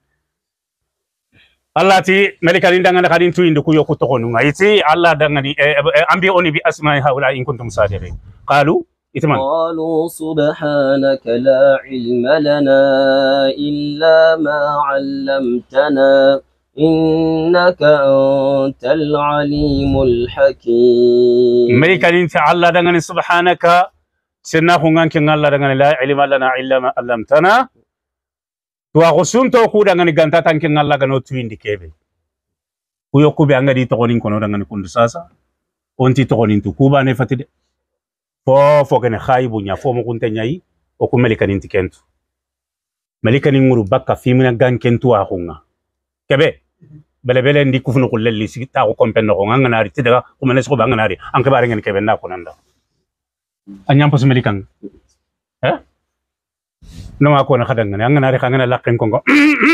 Allah ti malika dangane kadin tu indu kuyo kutokonu ngaiti Allah dangani ambi oni bi asma'i haula in kuntum sadiqin qalu itman قالوا سبحانك لا علم لنا إلا ما علمتنا إنك أنت العليم الحكيم ملك انت الله دغني سبحانك سنه غانك الله دغني لا علم لنا إلا ما علمتنا تو غسون تو ku dangani ganta tanke Allah gano tuindi kebe kuyo kube angadi to gonin kono dangani kundu sasa onti to gonin tu kuba ne fatide fo fo kene khaybu nya fo mo kunte nyai o ko melika ninti kentu melika ni nguru bakka fimina gan kentu a hunga kebe bele bele ndi kufunu ko lelli sigi ta ko kompenno ko nganga nari tidaga ko menes ko banga nari an ke bare ngene kebe na ko nanda anyam pos melikan eh no ma ko na khadanga ngane ngana nari khangana lakken ko ngo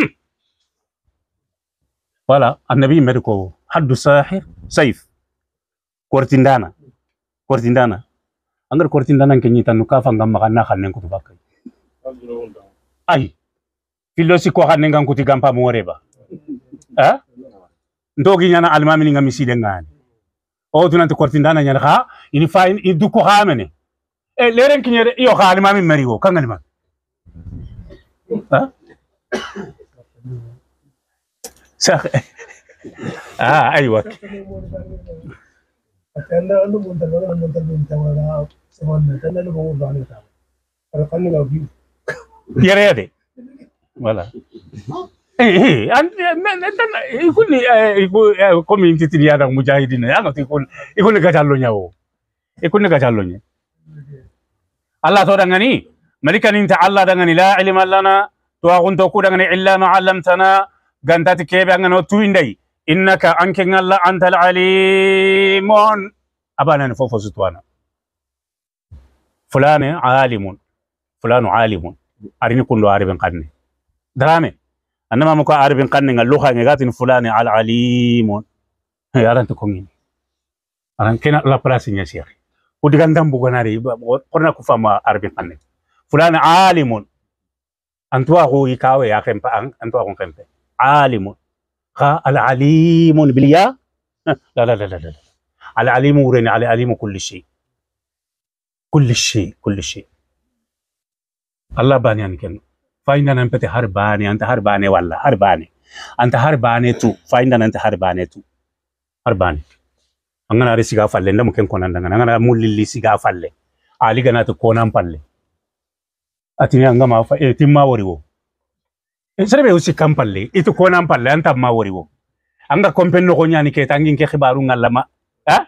wala annabi mediko haddu sahir sayf kortindana kortindana angar kortindana kenyi tanu ka fanga makana khanen ko bakay ay filosi ko khanen ngan kuti gampa mo reba ha ndogi nyana almami nga miside ngani o tunante kortindana nyana kha ini fa ini du ko khamene e leren kinyere iyo kha almami mariwo kangani ma ha sa ah aywa أنا أنا منتظر أنا منتظر منتظر سمعنا أنا اللي بقول عنه تام أنا قلني قابي يا ريادي ولا إيه أنت أنت يكون يكون كوميونتي تريادا مجاهدين يا أخي يكون يكون كجالونيا هو يكون كجالونيا الله تودعني ملك أنت الله دعني لا علم لنا تواغن تقول دعني إلا ما علمتنا غنتات كيف أننا تويندي إنك أنك الله أنت العليم أبانا نفوف ستوانا فلان عالم فلان عالم أرني كل عارف قرني درامي أنما مكو عارف قرني اللغة نجاتين فلان العليم يا رانت كونين أنا كنا لا براسين يا شيخ ودي عندهم بقناري قرنا كفما عارف قرني فلان عالم أنتوا هو يكاوي يا كم أنتوا هو كم عالم خا العليم بالياء لا لا لا لا لا العليم ورني على عليم كل شيء كل شيء كل شيء الله باني أنكن فاين أنا أنت هرباني أنت هرباني والله هرباني أنت هرباني تو فاين أنا أنت هرباني تو هرباني أنا أريسي غافلة لا ممكن كون عندنا أنا مولي لسي غافلة علي كنا تكون أم بالله أتيني أنغام أفا إيه تيم ما وريو Serbe usi kampalle itu ko nan palle anta ma wori wo anga kompenno ko nyani ke tangin ke khibaru ngallama ha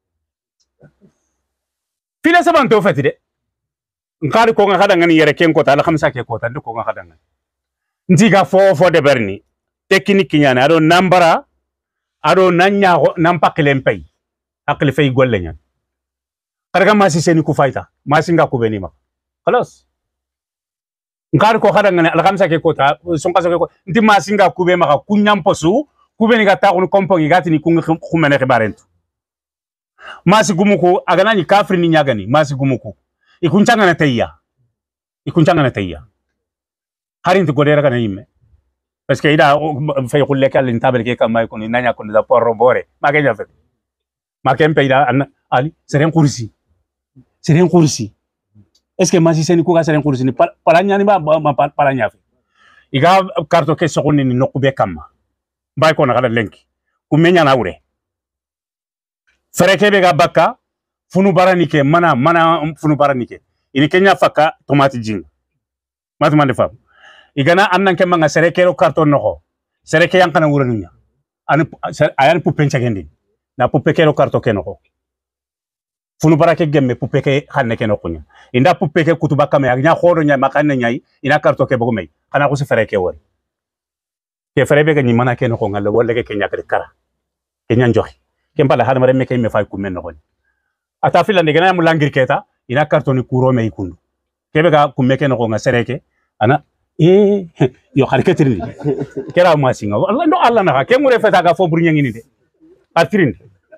fila saban to fati de ngari ko nga kada ngani yere ken ko ta la khamsa ke ko ta ko nga kada ngani ndiga fo fo de berni technique nyane ado nambara ado nanya nam pakile mpay akle fay golle nyan kada ma si seni ku fayta ma singa ku beni ma khalas ngari ko kada ngane alkamsa ke kota sonka so ko nti masinga kube maka kunyam posu kube ni gata ko kompongi gati ni kunga khumene khibarentu masi gumuko agana ni kafri ni nyagani masi gumuko ikunchanga na tayya ikunchanga na tayya harin to godera kana yimme parce que ida fay khulle kal intabel ke kam may ko ni nanya ko da porro bore ma ke jafe ma kempe ida ali seren kursi seren kursi est-ce que masi seni ko ga seren kursi ni palanya ni ba ma palanya fe iga karto ke sokoni ni nokube kamma bay ko na kala lenki ku menya na wure fereke be ga bakka funu baranike mana mana funu baranike ini kenya faka tomati jing matu mande fam igana annan ke manga sereke ro karton noko sereke yang kana wuranunya an ayan pupen chagendi na pupe ke ro karto ke noko funu barake gemme pupe ke hanne ke nokunya inda pupe ke kutuba kame nya khoro nya makanne nyai ina karto ke bogumai kana ko se fereke wori ke ferebe ke ni mana ke noko ngalo wolle ke nya kara ke nya njohi ke mbala hada mare me ke me fay ku men noko ata fila ndegena mu langir keta ina karto ni kuro me ikundu kebe ga kumme ke noko nga sereke ana eh yo harketirni kera masinga Allah no Allah na ke mure feta ga fo burnya ngini de atirin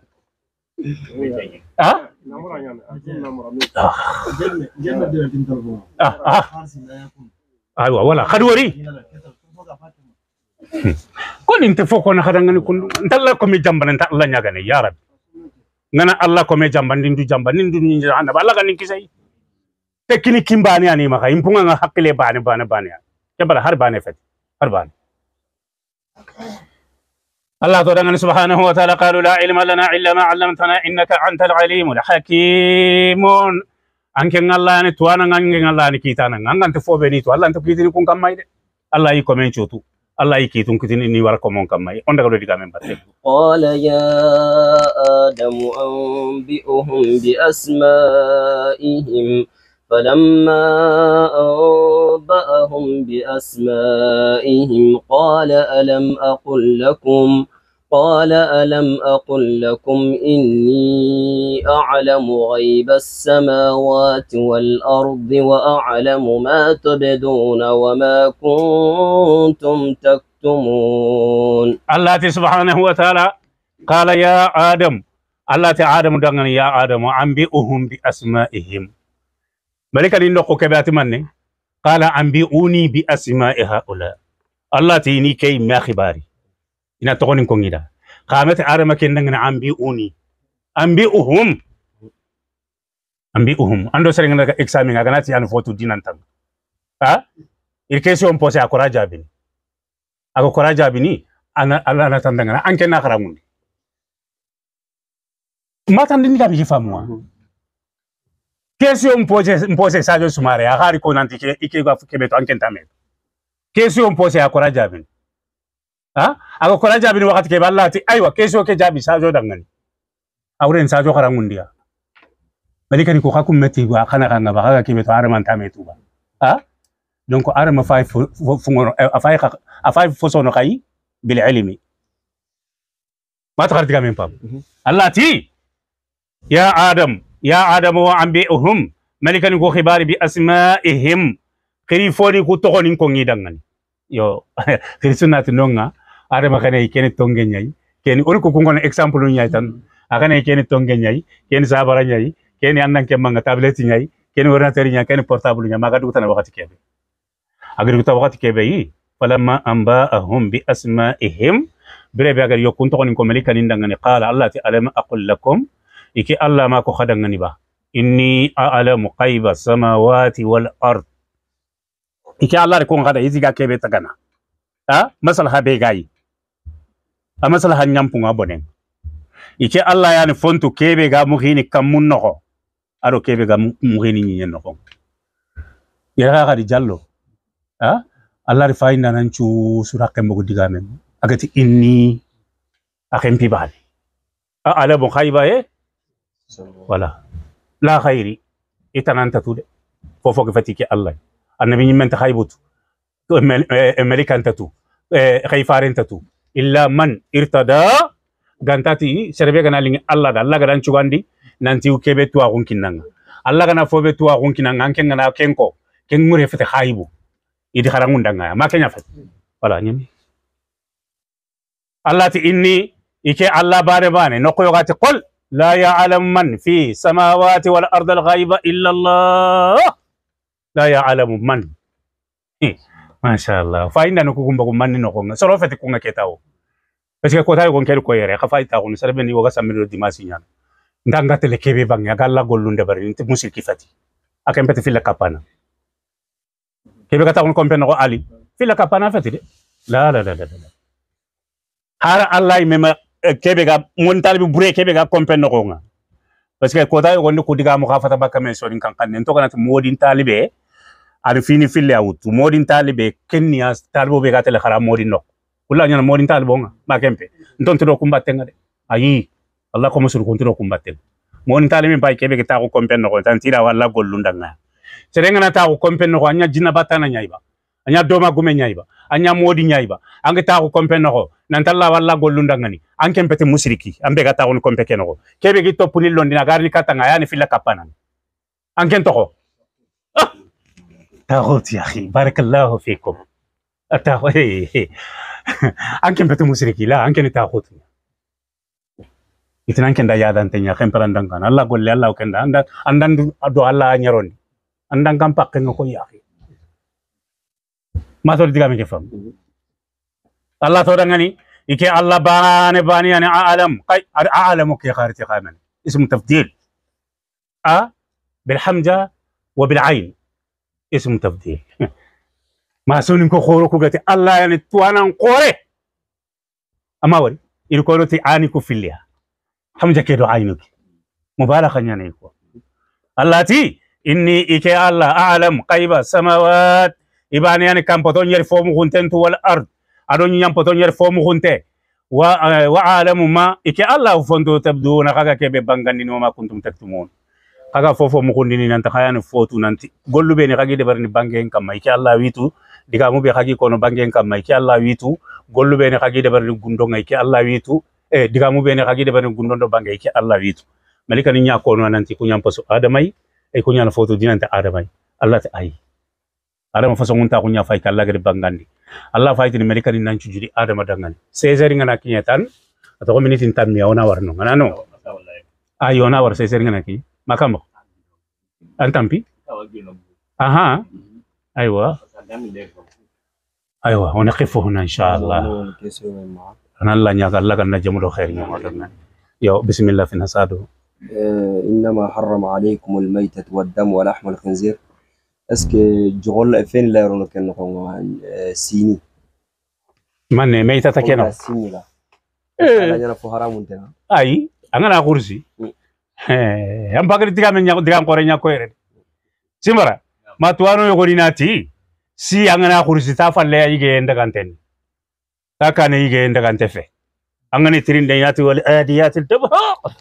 ah ah ah aywa wala khadwari kon inte fo ko na khadangani kun ndalla ko mi jambana ta Allah nyaga ne ya rabbi ngana Allah ko me jambandi ndu jambandi ndu ni jana Allah ga ninki sai tekini kimbani ani maka impunga nga hakile bani bani bani jabala har bani fet har bani الله تعالى سبحانه وتعالى قالوا لا علم لنا إلا ما علمتنا إنك أنت العليم الحكيم أنك الله أن توانا أنك الله أن كيتانا أنك تفوبني تو الله أنت كيتني كون كماي الله يكمن شوتو الله يكيتون كتني نيواركم كماي أنت قالوا دي كمن باتي قال يا آدم أنبئهم بأسمائهم فلما أنبأهم بأسمائهم قال ألم أقل لكم قال ألم أقل لكم إني أعلم غيب السماوات والأرض وأعلم ما تبدون وما كنتم تكتمون الله سبحانه وتعالى قال يا آدم الله تعالى مدغن يا آدم أنبئهم بأسمائهم ملك لنقو كبات مني قال أنبئوني بأسماء هؤلاء الله تيني كي ما خباري إنا تقولين كونيدا قامت آدم كندن أنبئوني أنبئهم أنبئهم أندو سرنا إكسامين أغناتي أن فوتو دينان تام ها إركيسي أم بوسي أكورا جابيني أكو كورا جابيني أنا الله نتندن أنك ناخرامون ما تندني كابي يفهموا question pose pose Sadio Soumaré a hari ko nanti ke ike ga kebe to anken tamet question pose akora jabin ha ako kora jabin wakati ke ballati aywa question ke jabi Sadio dangani awren Sadio karangundia malika ni ko hakum meti wa kana kana ba ga kebe to arman tametu ba ha donc arma fay fungoro afay afay fosono kay bil ilmi ma takarti ga men pam Allah ti ya Adam يا آدم وأنبئهم ملكا نكو خباري بأسمائهم خريفوني كو تغنين كو نيدانغاني يو خريسونات نونغا آدم خاني كيني تونغي نياي كيني أولكو كونغون إكسامبلو نياي تان أخاني كيني تونغي نياي كيني سابرا نياي كيني أنان كيمانغا تابلتي نياي كيني ورناتري نياي كيني بورتابلو نياي ماغا دوتانا وقتي كيبي أغير دوتا وقتي كيبي فلما أنبأهم بأسمائهم بريبي أغير يو كنتو غنين كو ملكا نيدانغاني قال الله ألم أقول لكم إكي الله ما كو خدنغني با إني أعلم غيب السماوات والأرض إكي الله ركون غدا يزيغا كيبي تغانا ها مسألة بيغاي مسألة نيامبونغا بونين إكي الله يعني فونتو كيبي غا مخيني كمون نخو أرو كيبي غا مخيني نين نخو يرغا غادي جالو ها الله رفاينا نانچو سورة كمبو ديغامن أغتي إني أخيم بي بالي أعلم غيب إيه ولا لا خيري إتنانتا تود فوفوك فتيكي الله النبي من تخيبوت أمريكا تتو خيفارين تتو إلا من ارتدى غانتاتي سربي غنا لين الله دا الله غدان چوغاندي نانتي وكيبه تو اغون كينان الله غنا فوبه تو اغون كينان انكن غنا كينكو كين موري فت خايبو يدي خرامون دانغا ما كنيا فت ولا نيمي الله تي اني يكي الله باري باني نكو يغاتي قل لا يعلم من في السماوات والأرض الغيب إلا الله لا يعلم من إيه. ما شاء الله فإن نكون بقول من نكون سرفة تكون كتاو بس كوتا يكون كيلو كويرة خفاي تاون سربني وقا سامي ديماسينيان ndanga tele kebe bang ya galla gollunde bari nti musil kifati akam pete fil kapana kebe kata on kompen ko ali fil kapana fati de la la la la hara allah mema kebe ga mon talibi bure kebe ga kompen no nga parce que ko tay wonde ko diga mo khafata bakka men so din kan kan to kanat modin talibe ari fini fille awutu modin talibe kenya talibo be gatele khara modin no kula nyana modin talibo nga ma kempe ndon to kumbatte nga de ayi Allah ko musul ko to kumbatte modin talibe bay kebe ta ko kompen no ko tan tira wala gollunda nga serenga na ta ko kompen no anya jinna batana nyaiba anya doma gume nyaiba anya modi nyaiba anga ta ko kompen no ko nan talla wala gollunda ngani an kempete musriki ambe gata ko kompe keno kebe gi topuni londina garni katanga yani filla kapana an ken to ko تاغوت يا اخي بارك الله فيكم التاغوت انكن بتو مسركي لا انكن تاغوت itna anken da yadan tanya kan perandan kan Allah golle Allah kan da anda andan do Allah nyaroni andan kam pakke ngoko ya akhi ma to diga me fam Allah to dangani ike Allah bane bani yani a'lam qay a'lamu ki khariti qaman اسم تفضيل ا بالحمزه وبالعين اسم تبديل ما سونين كو خورو كو غاتي الله يعني توانان قوري اما وري يل كولوتي اني كو فيليا حمجه كيدو عينك مبالغه يعني كو الله تي اني ايكي الله اعلم غيب السماوات ibani yani kam poto nyer fomu hunten to wal ard adon nyam poto nyer fomu hunte wa wa alamu ma ike Allah fondo tabduna kaga kebe bangandi no ma kuntum taktumun kaga fofo mu kundini nan ta khayani fotu nanti gollu be ni kagi de barni bangen kam mai ki Allah witu diga mu be kagi kono bangen kam mai ki Allah witu gollu be ni kagi de barni gundo ngai ki Allah witu e diga mu be ni kagi de barni gundo do bangai ki Allah witu malika ni nya kono nanti kunyam poso adamai e kunya na fotu dinanta adamai Allah ta ai adama faso ngunta kunya fay kala gari bangandi Allah fayti ni malika ni nan juri adama dangani sezeri ngana kinya tan ato minute tan mi ona warno ngana no ayo na war sezeri ngana ki makamo antampi aha ايوه ايوه ونقف هنا ان شاء الله انا الله نياك الله كان نجمو خير نيو يو بسم الله في نساده انما حرم عليكم الميتة والدم ولحم الخنزير اسكي جغل فين لا يرون كنكم سيني من ميتة تكنو سيني لا انا فو حرام انت اي انا كرسي هم bagri diga men nyako diga ko renya ko yere simara matwano yo godinati si angana kursi ta falle yige enda kanten ta kane yige enda kantefe angani tirinde yati wal adiyat al tabha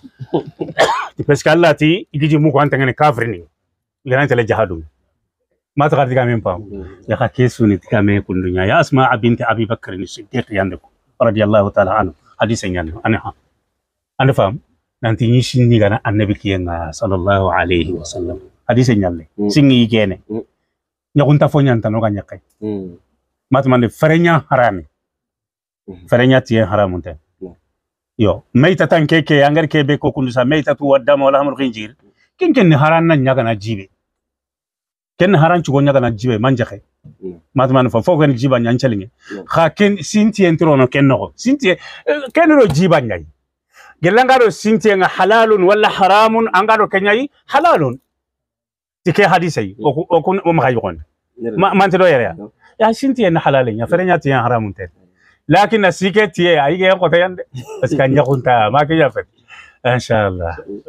tipaskallati igiji mu ko antangane kafrini igana tele jahadu ma ta diga men pam ya ka kesuni diga men kundunya ya asma binti abi bakr as-siddiq yandako radiyallahu ta'ala anhu hadisen yanno anha anda fam nanti ni sinni gana annabi kiyenga sallallahu alaihi wasallam hadise nyalle singi yigene nyakunta fo nyanta no ganya kay matman farenya harami farenya tiye haramunte yo meita tan keke angar kebe ko kundu sa meita tu wadam wala hamul khinjir kin ken haran nan nyaga na jibe ken haran ci go nyaga na jibe manje kay matman fo fo ken jiba nyanchalinge kha ken sinti entrono ken no sinti ken ro jiba nyai gelangaro sinti nga halalun wala haramun angaro kenyai halalun tike hadisai o kun o ma yon ma man to yere ya sinti en halalin ya ferenya tiyan haramun te lakin nasike tiye ay ge ko tayande parce que nyakunta ma ke ya fet inshallah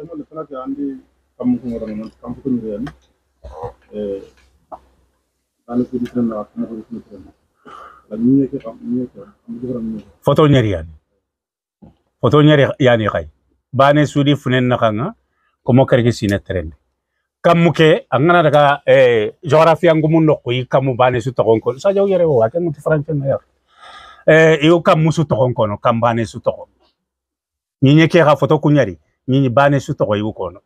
kam ko ngoro kam ko ni ren eh anu ko ditna kam ko ditna la ni ke kam ni ke am do ram ni photo nyeri yani photo nyeri yani kay bane sudi funen nakanga ko mo kerge sine trend kamuke angana daga eh geography ngumun nokko yi kamu bane su togon ko sa jaw yere wo akan muti france na yor eh yo kamu su togon ko no kam bane su togon ni nyeke ga photo kunyari ni ni bane su togo yi ko no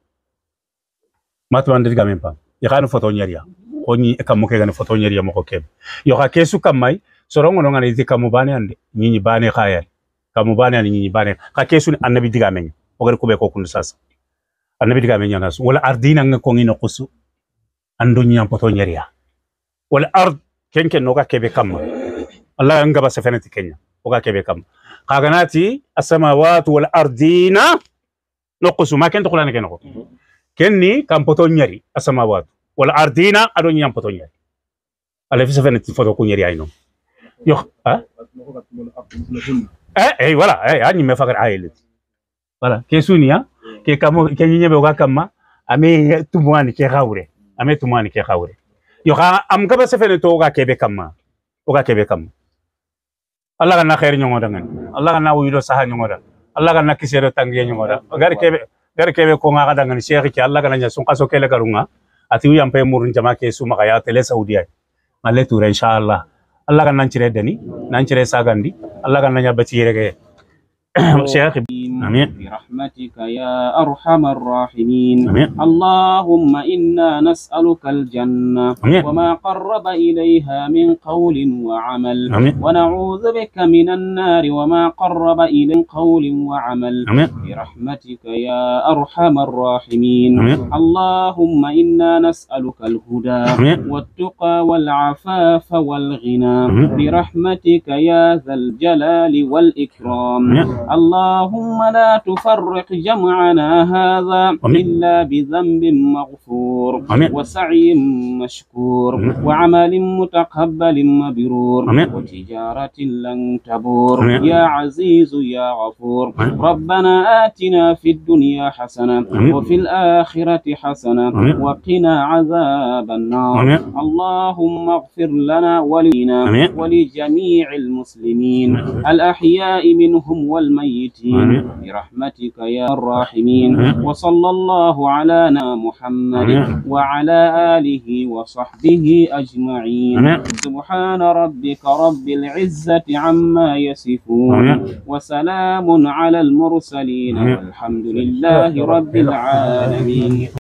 matu ande diga mempa ya kan photo nyari ya ko ni kamuke ga photo nyari ya mako keb yo ga kesu kamai sorongo no ngani ti kamu bane ande ni ni bane khaya kamu bane ni ni bane ka kesu annabi diga men o gar ko be ko kun sasa annabi diga men yana wala ardina nga ko ngino kusu ando nyam poto nyariya wala ard kenke no ka kebe kam Allah nga ba safenati kenya o ka kebe kam kaganati as-samawati wal ardina no kusu ma ken to kulana ken ko kenni kam poto nyari as-samawati wal ardina ado nyam poto nyari ala fi safenati foto ko nyari ayno yo ha eh eh wala eh ani me fakar ayel wala kesunia ke kamo ke nyebe o kama ame tumwani ke khawre ame tumwani ke khawre yo ka am ka base fene to ga kebe kamma o ga kebe kam Allah kan na khair nyongo dangan Allah kan na wido saha nyongo da Allah kan na kisero tangiye nyongo da gar kebe gar kebe ko nga dangan sheikh ki Allah kan nya sun kaso kele garunga ati wi am pe murun jama ke su maka ya tele saudiya malle tura inshallah Allah kan nan cire dani nan cire sagandi Allah kan na nya bati rege شيخ آمين برحمتك يا أرحم الراحمين آمين اللهم إنا نسألك الجنة آمين وما قرب إليها من قول وعمل آمين ونعوذ بك من النار وما قرب إلى قول وعمل آمين برحمتك يا أرحم الراحمين آمين اللهم إنا نسألك الهدى آمين والتقى والعفاف والغنى آمين برحمتك يا ذا الجلال والإكرام آمين اللهم لا تفرق جمعنا هذا آمين إلا بذنب مغفور آمين وسعي مشكور آمين وعمل متقبل مبرور آمين وتجارة لن تبور آمين يا عزيز يا غفور آمين ربنا آتنا في الدنيا حسنة آمين وفي الآخرة حسنة آمين وقنا عذاب النار آمين اللهم اغفر لنا ولينا آمين ولجميع المسلمين الأحياء منهم والميتين آمين برحمتك يا الراحمين آمين وصلى الله على محمد آمين وعلى آله وصحبه أجمعين آمين سبحان ربك رب العزة عما يصفون آمين وسلام على المرسلين آمين والحمد لله رب العالمين.